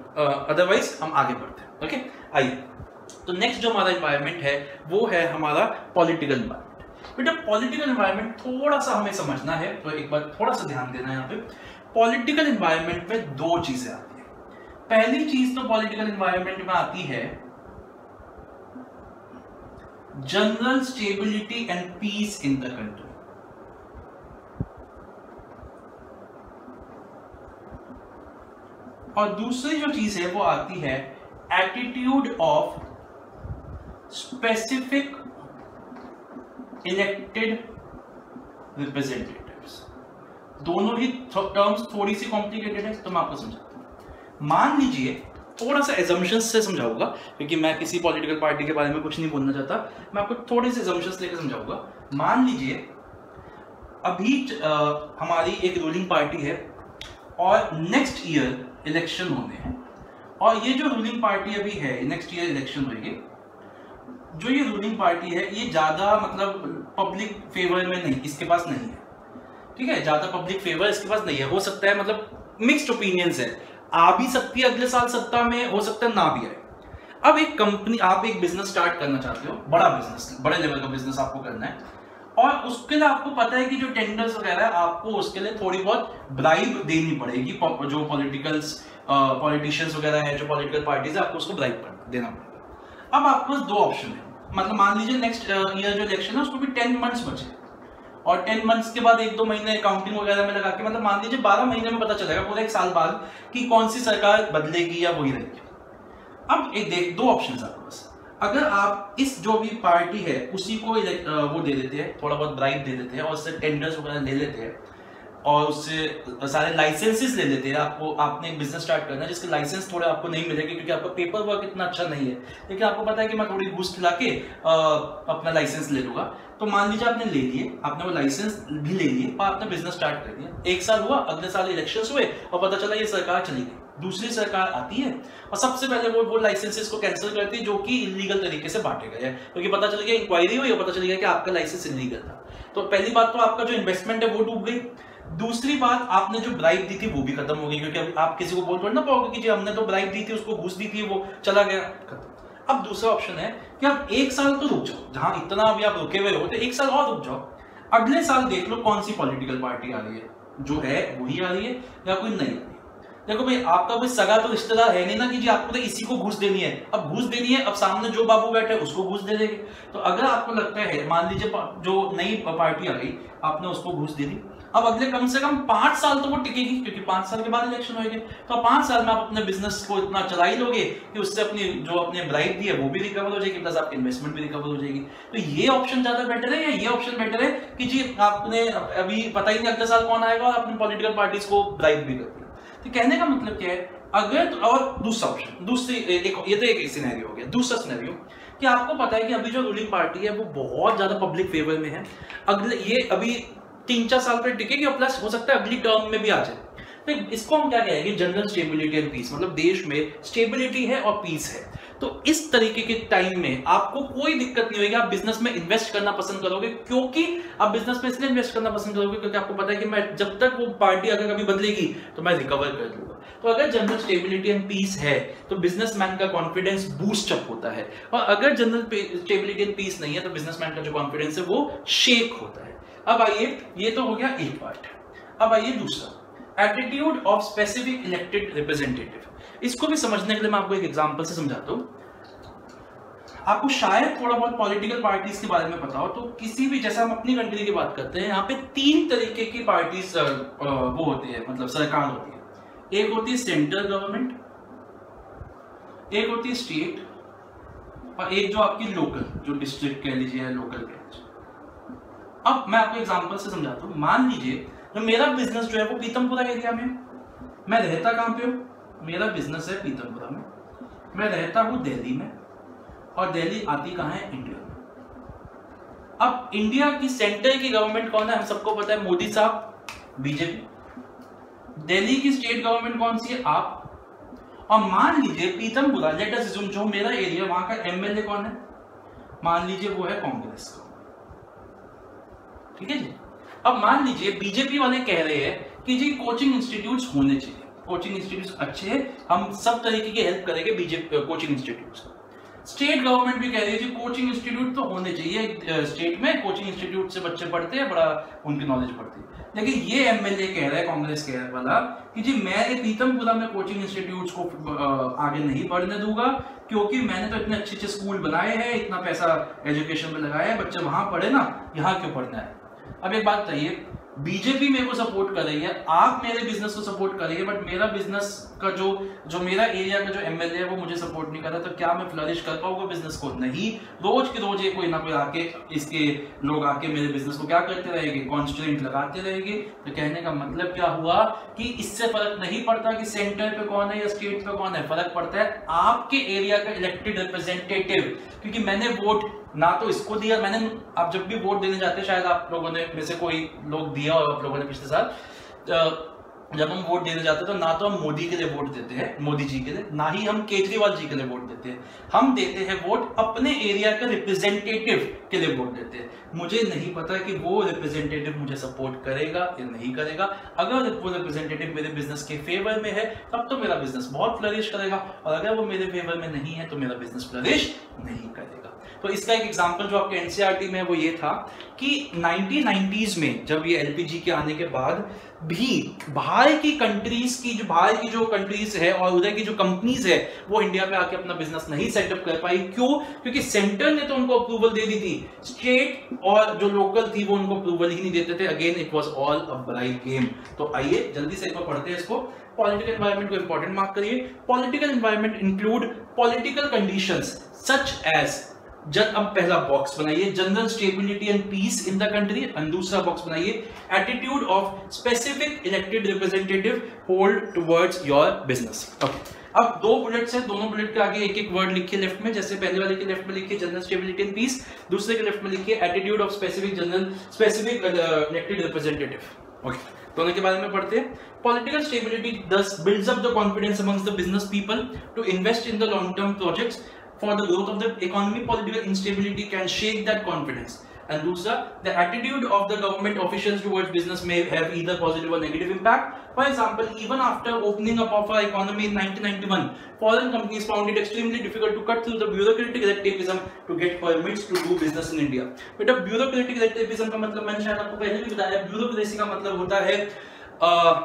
अदरवाइज हम आगे बढ़ते हैं। ओके, आइए, तो नेक्स्ट जो हमारा एनवायरनमेंट है वो है हमारा पॉलिटिकल एनवायरनमेंट। बेटा पॉलिटिकल एनवायरनमेंट थोड़ा सा हमें समझना है, तो एक बार थोड़ा सा ध्यान देना है यहाँ पे। पॉलिटिकल एनवायरनमेंट में दो चीजें आती हैं। पहली चीज तो पॉलिटिकल एनवायरनमेंट में आती है general stability and peace in the country, और दूसरी जो चीज है वो आती है attitude of specific elected representatives. दोनों ही टर्म्स थोड़ी सी कॉम्प्लिकेटेड है, तो मैं आपको समझाता हूं। मान लीजिए, थोड़ा सा एजम्पशंस से समझाऊंगा क्योंकि मैं किसी पॉलिटिकल पार्टी के बारे में कुछ नहीं बोलना चाहता, मैं आपको थोड़े से एजम्पशंस लेकर समझाऊंगा। मान लीजिए अभी आ, हमारी एक रूलिंग पार्टी है और नेक्स्ट ईयर इलेक्शन होने हैं, और ये जो रूलिंग पार्टी अभी है, नेक्स्ट ईयर इलेक्शन होगी, जो ये रूलिंग पार्टी है ये ज्यादा मतलब पब्लिक फेवर में नहीं, इसके पास नहीं है, ठीक है, ज्यादा पब्लिक फेवर इसके पास नहीं है। हो सकता है मतलब मिक्स्ड ओपिनियंस है, आ भी सकती है अगले साल सत्ता में, हो सकता है ना भी आए। अब एक कंपनी, आप एक बिजनेस स्टार्ट करना चाहते हो, बड़ा बिजनेस, बड़े लेवल का बिजनेस आपको करना है, और उसके लिए आपको पता है कि जो टेंडर्स वगैरह है आपको उसके लिए थोड़ी बहुत ब्राइब देनी पड़ेगी, जो पॉलिटिकल्स पॉलिटिशियंस वगैरह है, जो पॉलिटिकल पार्टीज है, आपको उसको ब्राइब देना पड़ेगा। अब आपके पास दो ऑप्शन है, मतलब मान लीजिए नेक्स्ट ईयर जो इलेक्शन है उसको भी टेन मंथ्स बचे, और टेन मंथ्स के बाद एक दो महीने अकाउंटिंग वगैरह में लगा के, मतलब मान लीजिए बारह महीने में पता चलेगा पूरा एक साल बाद कि कौन सी सरकार बदलेगी या वही रहेगी। अब एक देख, दो ऑप्शन है आपके पास। अगर आप इस जो भी पार्टी है उसी को वो दे देते हैं, थोड़ा बहुत ब्राइब दे देते हैं और उससे टेंडर्स वगैरह ले लेते हैं, और उससे सारे लाइसेंसेस ले लेते हैं। आपको आपने एक बिजनेस स्टार्ट करना है जिसके लाइसेंस थोड़े आपको नहीं मिलेंगे क्योंकि आपका पेपर वर्क इतना अच्छा नहीं है, लेकिन आपको पता है कि मैं थोड़ी घूस खिला के आ, अपना लाइसेंस ले लूंगा। तो मान लीजिए आपने ले लिए, आपने वो लाइसेंस भी ले लिए और आपने बिजनेस स्टार्ट कर दिया। एक साल हुआ, अगले साल इलेक्शंस हुए और पता चला ये सरकार चली गई, दूसरी सरकार आती है और सबसे पहले वो वो लाइसेंसेस को कैंसिल करती है जो कि इलीगल तरीके से बांटे गए हैं, क्योंकि पता चल गया, इंक्वायरी हुई और पता चल गया कि आपका लाइसेंस इलीगल था। तो पहली बात तो आपका जो इन्वेस्टमेंट है वो डूब गई। दूसरी बात, आपने जो ब्राइब दी थी वो भी खत्म हो गई, क्योंकि आप किसी को बोल थोड़ी ना पाओगे कि जी हमने तो ब्राइब दी थी, उसको घूस दी थी, वो चला गया, खत्म। अब दूसरा ऑप्शन है कि आप एक साल तो रुक जाओ, जहां इतना अभी आप रुके हुए हो तो एक साल और रुक जाओ, अगले साल देख लो कौन सी पॉलिटिकल पार्टी आ रही है, जो है वही आ रही है या कोई नहीं आ रही है। देखो भाई, आपका कोई सगा तो रिश्तेदार है नहीं ना कि जी आपको तो इसी को घूस देनी है। अब घूस देनी है, अब सामने जो बाबू बैठे उसको घूस दे देंगे। तो अगर आपको लगता है, मान लीजिए जो नई पार्टी आ गई, आपने उसको घूस दे दी, अब अगले कम से कम पांच साल तो वो टिकेगी, क्योंकि पांच साल के बाद इलेक्शन होंगे। तो पांच साल में आप अपने बिजनेस को इतना चला ही लोगे कि उससे अपनी जो अपने ब्राइब दी है वो भी रिकवर हो जाएगी, प्लस आपकी इन्वेस्टमेंट भी रिकवर हो जाएगी। तो ये ऑप्शन ज्यादा बेटर है या ये ऑप्शन बेटर है कि जी आपने अभी पता ही नहीं अगले साल कौन आएगा और अपनी पॉलिटिकल पार्टीज को ब्राइब भी कर दिया। तो कहने का मतलब क्या है, अगर तो, और दूसरा ऑप्शन, दूसरी एक, ये तो एक सिनेरियो हो गया। दूसरा सिनेरियो कि आपको पता है कि अभी जो रूलिंग पार्टी है वो बहुत ज्यादा पब्लिक फेवर में है, अगले ये अभी तीन चार साल पर टिकेगी और प्लस हो सकता है अगली टर्म में भी आ जाए। तो इसको हम क्या कहेंगे, जनरल स्टेबिलिटी एंड पीस, मतलब देश में स्टेबिलिटी है और पीस है। तो इस तरीके के टाइम में आपको कोई दिक्कत नहीं होगी, आप बिजनेस में इन्वेस्ट करना पसंद करोगे, क्योंकि आप बिजनेस में इसलिए इन्वेस्ट करना पसंद करोगे क्योंकि आपको पता है कि मैं जब तक वो पार्टी अगर कभी बदलेगी तो मैं रिकवर कर लूंगा। तो अगर जनरल स्टेबिलिटी एंड पीस है तो बिजनेसमैन का कॉन्फिडेंस बूस्ट अप होता है, और अगर जनरल स्टेबिलिटी एंड पीस नहीं है तो बिजनेसमैन का जो कॉन्फिडेंस है वो शेक होता है। अब आइए, ये तो हो गया एक पार्ट। अब आइए दूसरा, attitude of specific elected representative. इसको भी समझने के लिए मैं आपको एक एग्जांपल से समझाता हूं। आपको शायद थोड़ा बहुत पॉलिटिकल पार्टीज के बारे में पता हो, तो किसी भी, जैसे हम अपनी कंट्री की बात करते हैं, यहाँ पे तीन तरीके की पार्टीज वो होती है, मतलब सरकार होती है। एक होती है सेंट्रल गवर्नमेंट, एक होती है स्टेट, और एक जो आपकी लोकल, जो डिस्ट्रिक्ट कह लीजिए या लोकल कह लीजिए। अब मैं आपको एग्जांपल से समझाता हूँ। मान लीजिए तो मेरा बिजनेस जो है वो पीतमपुरा एरिया में, मैं रहता कहाँ पे हूँ, मेरा बिजनेस है पीतमपुरा में, मैं रहता हूँ दिल्ली में, और दिल्ली आती कहाँ है, इंडिया में। अब इंडिया की सेंटर की गवर्नमेंट कौन है, हम सबको पता है, मोदी साहब, बीजेपी। दिल्ली की स्टेट गवर्नमेंट कौन सी है, आप। और मान लीजिए पीतमपुरा, लेट अस अज्यूम, जो मेरा एरिया, वहां का एमएलए कौन है, मान लीजिए वो है कांग्रेस का, ठीक है जी। अब मान लीजिए बीजेपी वाले कह रहे हैं कि जी कोचिंग इंस्टीट्यूट्स होने चाहिए, कोचिंग इंस्टीट्यूट्स अच्छे हैं, हम सब तरीके की हेल्प करेंगे BJP coaching institutes. State government भी कह रही है जी कोचिंग इंस्टीट्यूट तो होने चाहिए, स्टेट में कोचिंग इंस्टीट्यूट से बच्चे पढ़ते हैं, बड़ा उनकी नॉलेज बढ़ती है। लेकिन ये एमएलए कह रहा है, कांग्रेस कह रहा वाला, कि जी मैं पीतमपुरा में कोचिंग इंस्टीट्यूट्स को आगे नहीं बढ़ने दूंगा, क्योंकि मैंने तो इतने अच्छे अच्छे स्कूल बनाए हैं, इतना पैसा एजुकेशन में लगाया है, बच्चे वहां पढ़े ना, यहाँ क्यों पढ़ना है। अब एक बात बताइए, बीजेपी मेरे को सपोर्ट कर रही है, आप मेरे बिजनेस को सपोर्ट कर रही है, बट मेरा बिजनेस का जो जो मेरा एरिया का जो एमएलए है वो मुझे सपोर्ट नहीं कर रहा, तो क्या मैं फ्लरिश कर पाऊंगा बिजनेस को? नहीं। रोज के रोज ये कोई ना कोई आके, इसके लोग आके मेरे बिजनेस को क्या करते रहेंगे, कॉन्स्ट्रेंट लगाते रहेंगे। तो कहने का मतलब क्या हुआ कि इससे फर्क नहीं पड़ता कि सेंटर पे कौन है या स्टेट पे कौन है, फर्क पड़ता है आपके एरिया का इलेक्टेड रिप्रेजेंटेटिव। क्योंकि मैंने वोट ना तो इसको दिया, मैंने, आप जब भी वोट देने जाते हैं, शायद आप लोगों ने में से कोई लोग दिया और आप लोगों ने पिछले साल, जब हम वोट देने जाते हैं तो ना तो हम मोदी के लिए वोट देते हैं, मोदी जी के लिए, ना ही हम केजरीवाल जी के लिए वोट देते हैं, हम देते हैं वोट अपने एरिया के रिप्रेजेंटेटिव के लिए वोट देते हैं। मुझे नहीं पता कि वो रिप्रेजेंटेटिव मुझे सपोर्ट करेगा या नहीं करेगा। अगर वो रिप्रेजेंटेटिव मेरे बिजनेस के फेवर में है तब तो मेरा बिजनेस बहुत फ्लरिश करेगा, और अगर वो मेरे फेवर में नहीं है तो मेरा बिजनेस फ्लरिश नहीं करेगा। तो इसका एक एग्जांपल जो आपके एनसीईआरटी में है वो ये था कि नाइनटीन नाइंटीज़ में जब ये एलपीजी के आने के बाद भी बाहर की कंट्रीज की जो बाहर की जो कंट्रीज है और उधर की जो कंपनीज है वो इंडिया में आके अपना बिजनेस नहीं सेटअप कर पाई। क्यों? क्योंकि सेंटर ने तो उनको अप्रूवल दे दी थी, स्टेट और जो लोकल थी वो उनको अप्रूवल ही नहीं देते थे। Again it was all a bribe game. तो आइए जल्दी से एक बार पढ़ते हैं इसको। पॉलिटिकल एनवायरनमेंट को इंपॉर्टेंट मार्क करिए। Political environment include political conditions such as जब अब पहला बॉक्स बनाइए general stability and peace in the country, and दूसरा बॉक्स बनाइए attitude of specific elected representative hold towards your business. Okay, अब दो बुलेट्स हैं, दोनों बुलेट के आगे एक एक वर्ड लिखिए लेफ्ट में, जैसे पहले वाले के लेफ्ट में लिखिए जनरल स्टेबिलिटी एंड पीस, दूसरे के लेफ्ट में लिखिए attitude of specific general specific elected representative. Okay, दोनों के बारे में पढ़ते हैं। Political stability thus builds up the confidence amongst the business people to invest in the long-term projects for the growth of the economy. Political instability can shake that confidence. And दूसरा, the attitude of the government officials towards business may have either positive or negative impact. For example, even after opening up of our economy in nineteen ninety-one, foreign companies found it extremely difficult to cut through the bureaucratic red tapeism to get permits to do business in India. बेटा bureaucratic red tapeism का मतलब मैंने शायद आपको पहले भी बताया, bureaucracy का मतलब होता है uh,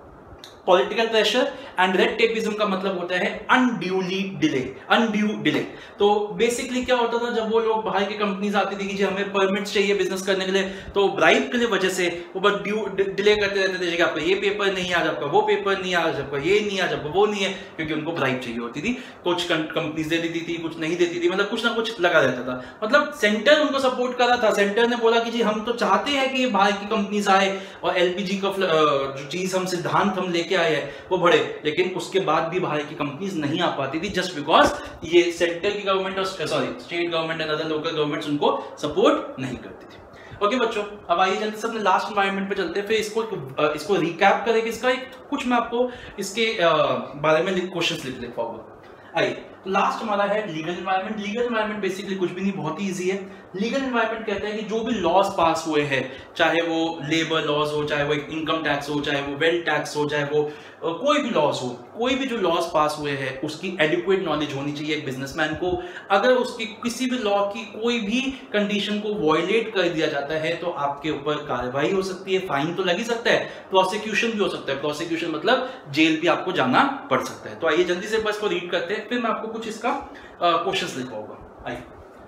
political pressure, and red tapism का मतलब होता है अनड्यूली डिले, अनड्यू डिले। तो बेसिकली क्या होता था, जब वो लोग बाहर की कंपनीज आती थी कि जी हमें परमिट्स चाहिए बिजनेस करने के लिए, तो ब्राइब के लिए वजह से वो बस ड्यू डिले करते रहते थे कि आपका ये पेपर नहीं आज, आपका वो पेपर नहीं आज, आपका ये नहीं आज, आपका वो नहीं है, क्योंकि उनको ब्राइब चाहिए होती थी। कुछ कंपनीज दे देती थी, कुछ नहीं देती थी, मतलब कुछ ना कुछ लगा रहता था। मतलब सेंटर उनको सपोर्ट कर रहा था, सेंटर ने बोला कि जी हम तो चाहते हैं कि ये बाहर की कंपनीज आए और एलपीजी का जो चीज हम सिद्धांत हम लेके आए हैं वो बढ़े, लेकिन उसके बाद भी बाहर की कंपनीज नहीं आ पाती थी, जस्ट बिकॉज ये सेंटर की गवर्नमेंट और sorry state government and other local governments उनको सपोर्ट नहीं करती थी। ओके बच्चों, अब आइए जल्दी से अपने लास्ट एनवायरनमेंट पे चलते हैं, फिर इसको इसको रिकैप करेंगे, इसका एक कुछ मैं आपको इसके बारे में क्वेश्चंस लिख लिख पाऊंगा। आइए, लास्ट हमारा है legal environment. Legal environment basically कुछ भी नहीं, बहुत ही इजी है। लीगल एनवायरनमेंट कहता है कि जो भी लॉज पास हुए हैं, चाहे वो लेबर लॉज हो, चाहे वो इनकम टैक्स हो, चाहे वो वेल्थ टैक्स हो, चाहे वो कोई भी लॉज हो, कोई भी जो लॉज पास हुए हैं उसकी एडिक्वेट नॉलेज होनी चाहिए एक बिजनेसमैन को। अगर उसकी किसी भी लॉ की कोई भी कंडीशन को वॉयलेट कर दिया जाता है तो आपके ऊपर कार्रवाई हो सकती है, फाइन तो लग ही सकता है, प्रोसिक्यूशन भी हो सकता है। प्रोसिक्यूशन मतलब जेल भी आपको जाना पड़ सकता है। तो आइए जल्दी से बस को रीड करते हैं, फिर मैं आपको कुछ इसका क्वेश्चंस लिखवाऊंगा। आइए,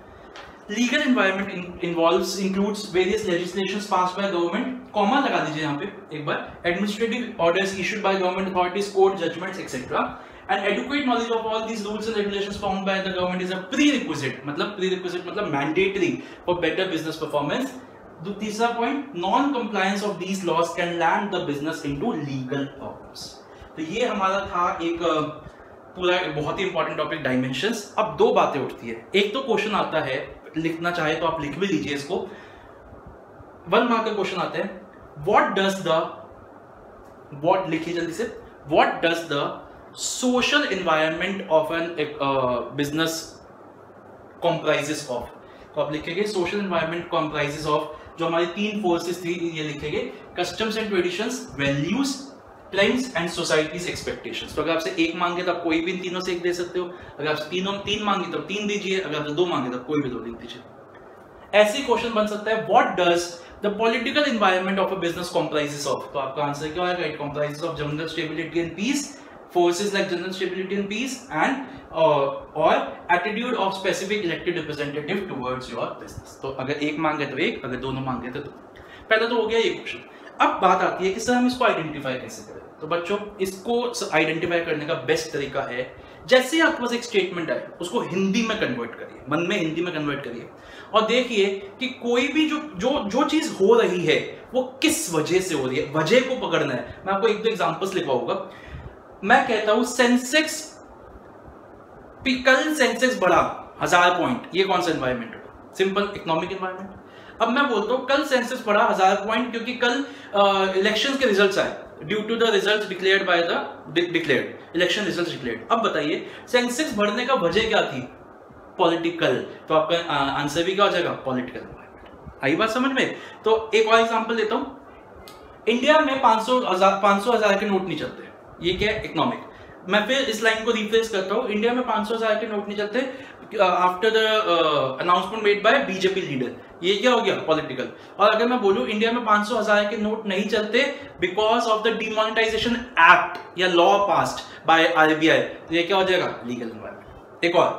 legal environment involves includes various legislations passed by government, comma लगा दीजिए यहाँ पे एक बार, administrative orders issued by government authorities, court judgments etcetera, and educate knowledge of all these rules and regulations found by the government is a prerequisite, मतलब prerequisite मतलब mandatory for better business performance. तीसरा point, non compliance of these laws can land the business into legal problems. तो ये हमारा था एक पूरा बहुत ही इंपॉर्टेंट टॉपिक, डायमेंशंस। अब दो बातें उठती है, एक तो क्वेश्चन आता है, लिखना चाहे तो आप लिख भी लीजिए इसको, वन मार्क का क्वेश्चन आता है, व्हाट डज द व्हाट लिखिए जल्दी से, what does the social environment of an business comprises of. तो आप लिखेंगे सोशल एनवायरनमेंट कॉम्प्राइजेस ऑफ, जो हमारी तीन फोर्सेस थी ये लिखेंगे, customs and traditions, values, trends and society's expectations. तो अगर आपसे एक मांगे तो आप कोई भी इन तीनों से एक दे सकते हो, अगर आपसे तीनों तीन मांगे तो तीन दीजिए, अगर आपसे दो मांगे तो कोई भी दो लिख दीजिए। ऐसे क्वेश्चन बन सकता है, what does the political environment of a business comprises of. तो आपका आंसर क्या आएगा, it comprises of general stability and peace, forces like general stability and peace, and uh, or attitude of specific elected representative towards your business। तो अगर एक मांगे तो एक, अगर दोनों मांगे तो दो। पहला तो हो गया ये क्वेश्चन। अब बात आती है कि सर हम इसको आइडेंटिफाई कैसे करें। तो बच्चों इसको आइडेंटिफाई करने का बेस्ट तरीका है, जैसे आपके पास एक स्टेटमेंट आए उसको हिंदी में कन्वर्ट करिए, मन में हिंदी में कन्वर्ट करिए और देखिए कि कोई भी जो जो जो चीज हो रही है वो किस वजह से हो रही है, वजह को पकड़ना है। मैं आपको एक दो एग्जांपल्स लिखवाऊंगा। मैं कहता हूं सेंसेक्स, कल सेंसेक्स बढ़ा हजार पॉइंट, ये कौन सा एनवायरमेंट होगा, सिंपल इकोनॉमिक एनवायरमेंट। अब मैं बोलता हूं कल सेंसेक्स बढ़ा हजार पॉइंट क्योंकि कल इलेक्शंस के रिजल्ट्स आए, due to the results declared by the declared election results declared. अब बताइए सेंसेक्स बढ़ने का वजह क्या थी, पॉलिटिकल। तो आपका आंसर भी क्या हो जाएगा, पॉलिटिकल एनवायरमेंट। आई बात समझ में। तो एक और एग्जांपल देता हूं, इंडिया में पांच सौ हजार पांच सौ हजार के नोट नहीं चलते, ये क्या है, इकोनॉमिक। मैं फिर इस लाइन को रिफ्रेश करता हूं, इंडिया में पांच सौ हजार के नोट नहीं चलते after the announcement made by BJP leader, ये क्या हो गया, पॉलिटिकल। और अगर मैं बोलूं इंडिया में पांच सौ हजार के नोट नहीं चलते because of the demonetization act या लॉ पास्ड बाय आरबीआई, तो ये क्या हो जाएगा, लीगल एनवायरनमेंट। एक और,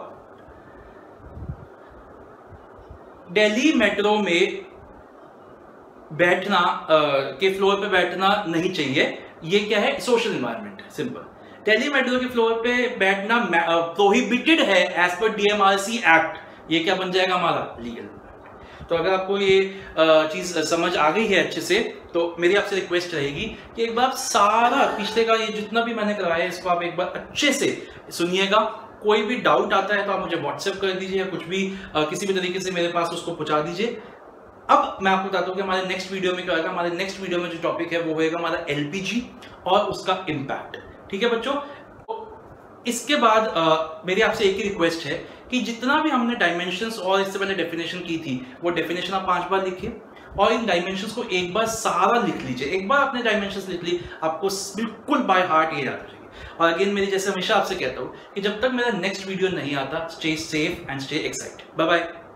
दिल्ली मेट्रो में बैठना uh, के फ्लोर पे बैठना नहीं चाहिए, ये क्या है, social environment, simple. Delhi metro के फ्लोर पे बैठना प्रोहिबिटेड है एज पर डीएमआरसी एक्ट, ये क्या बन जाएगा हमारा लीगल। तो अगर आपको ये चीज समझ आ गई है अच्छे से, तो मेरी आपसे रिक्वेस्ट रहेगी कि एक बार आप सारा पिछले का ये जितना भी मैंने करवाया है इसको आप एक बार अच्छे से सुनिएगा। कोई भी डाउट आता है तो आप मुझे व्हाट्सएप कर दीजिए, या कुछ भी आ, किसी भी तरीके से मेरे पास उसको पहुंचा दीजिए। अब मैं आपको बताता हूँ कि हमारे नेक्स्ट वीडियो में क्या होगा। हमारे नेक्स्ट वीडियो में जो टॉपिक है वो होगा हमारा एलपीजी और उसका इम्पैक्ट। ठीक है बच्चों, इसके बाद आ, मेरी आपसे एक ही रिक्वेस्ट है कि जितना भी हमने डायमेंशंस और इससे पहले डेफिनेशन की थी वो डेफिनेशन आप पांच बार लिखिए, और इन डायमेंशंस को एक बार सारा लिख लीजिए। एक बार आपने डायमेंशंस लिख ली, आपको बिल्कुल बाय हार्ट ये याद हो जाएगी। और अगेन मेरी जैसे हमेशा आपसे कहता हूँ कि जब तक मेरा नेक्स्ट वीडियो नहीं आता, stay safe and stay excited. Bye bye.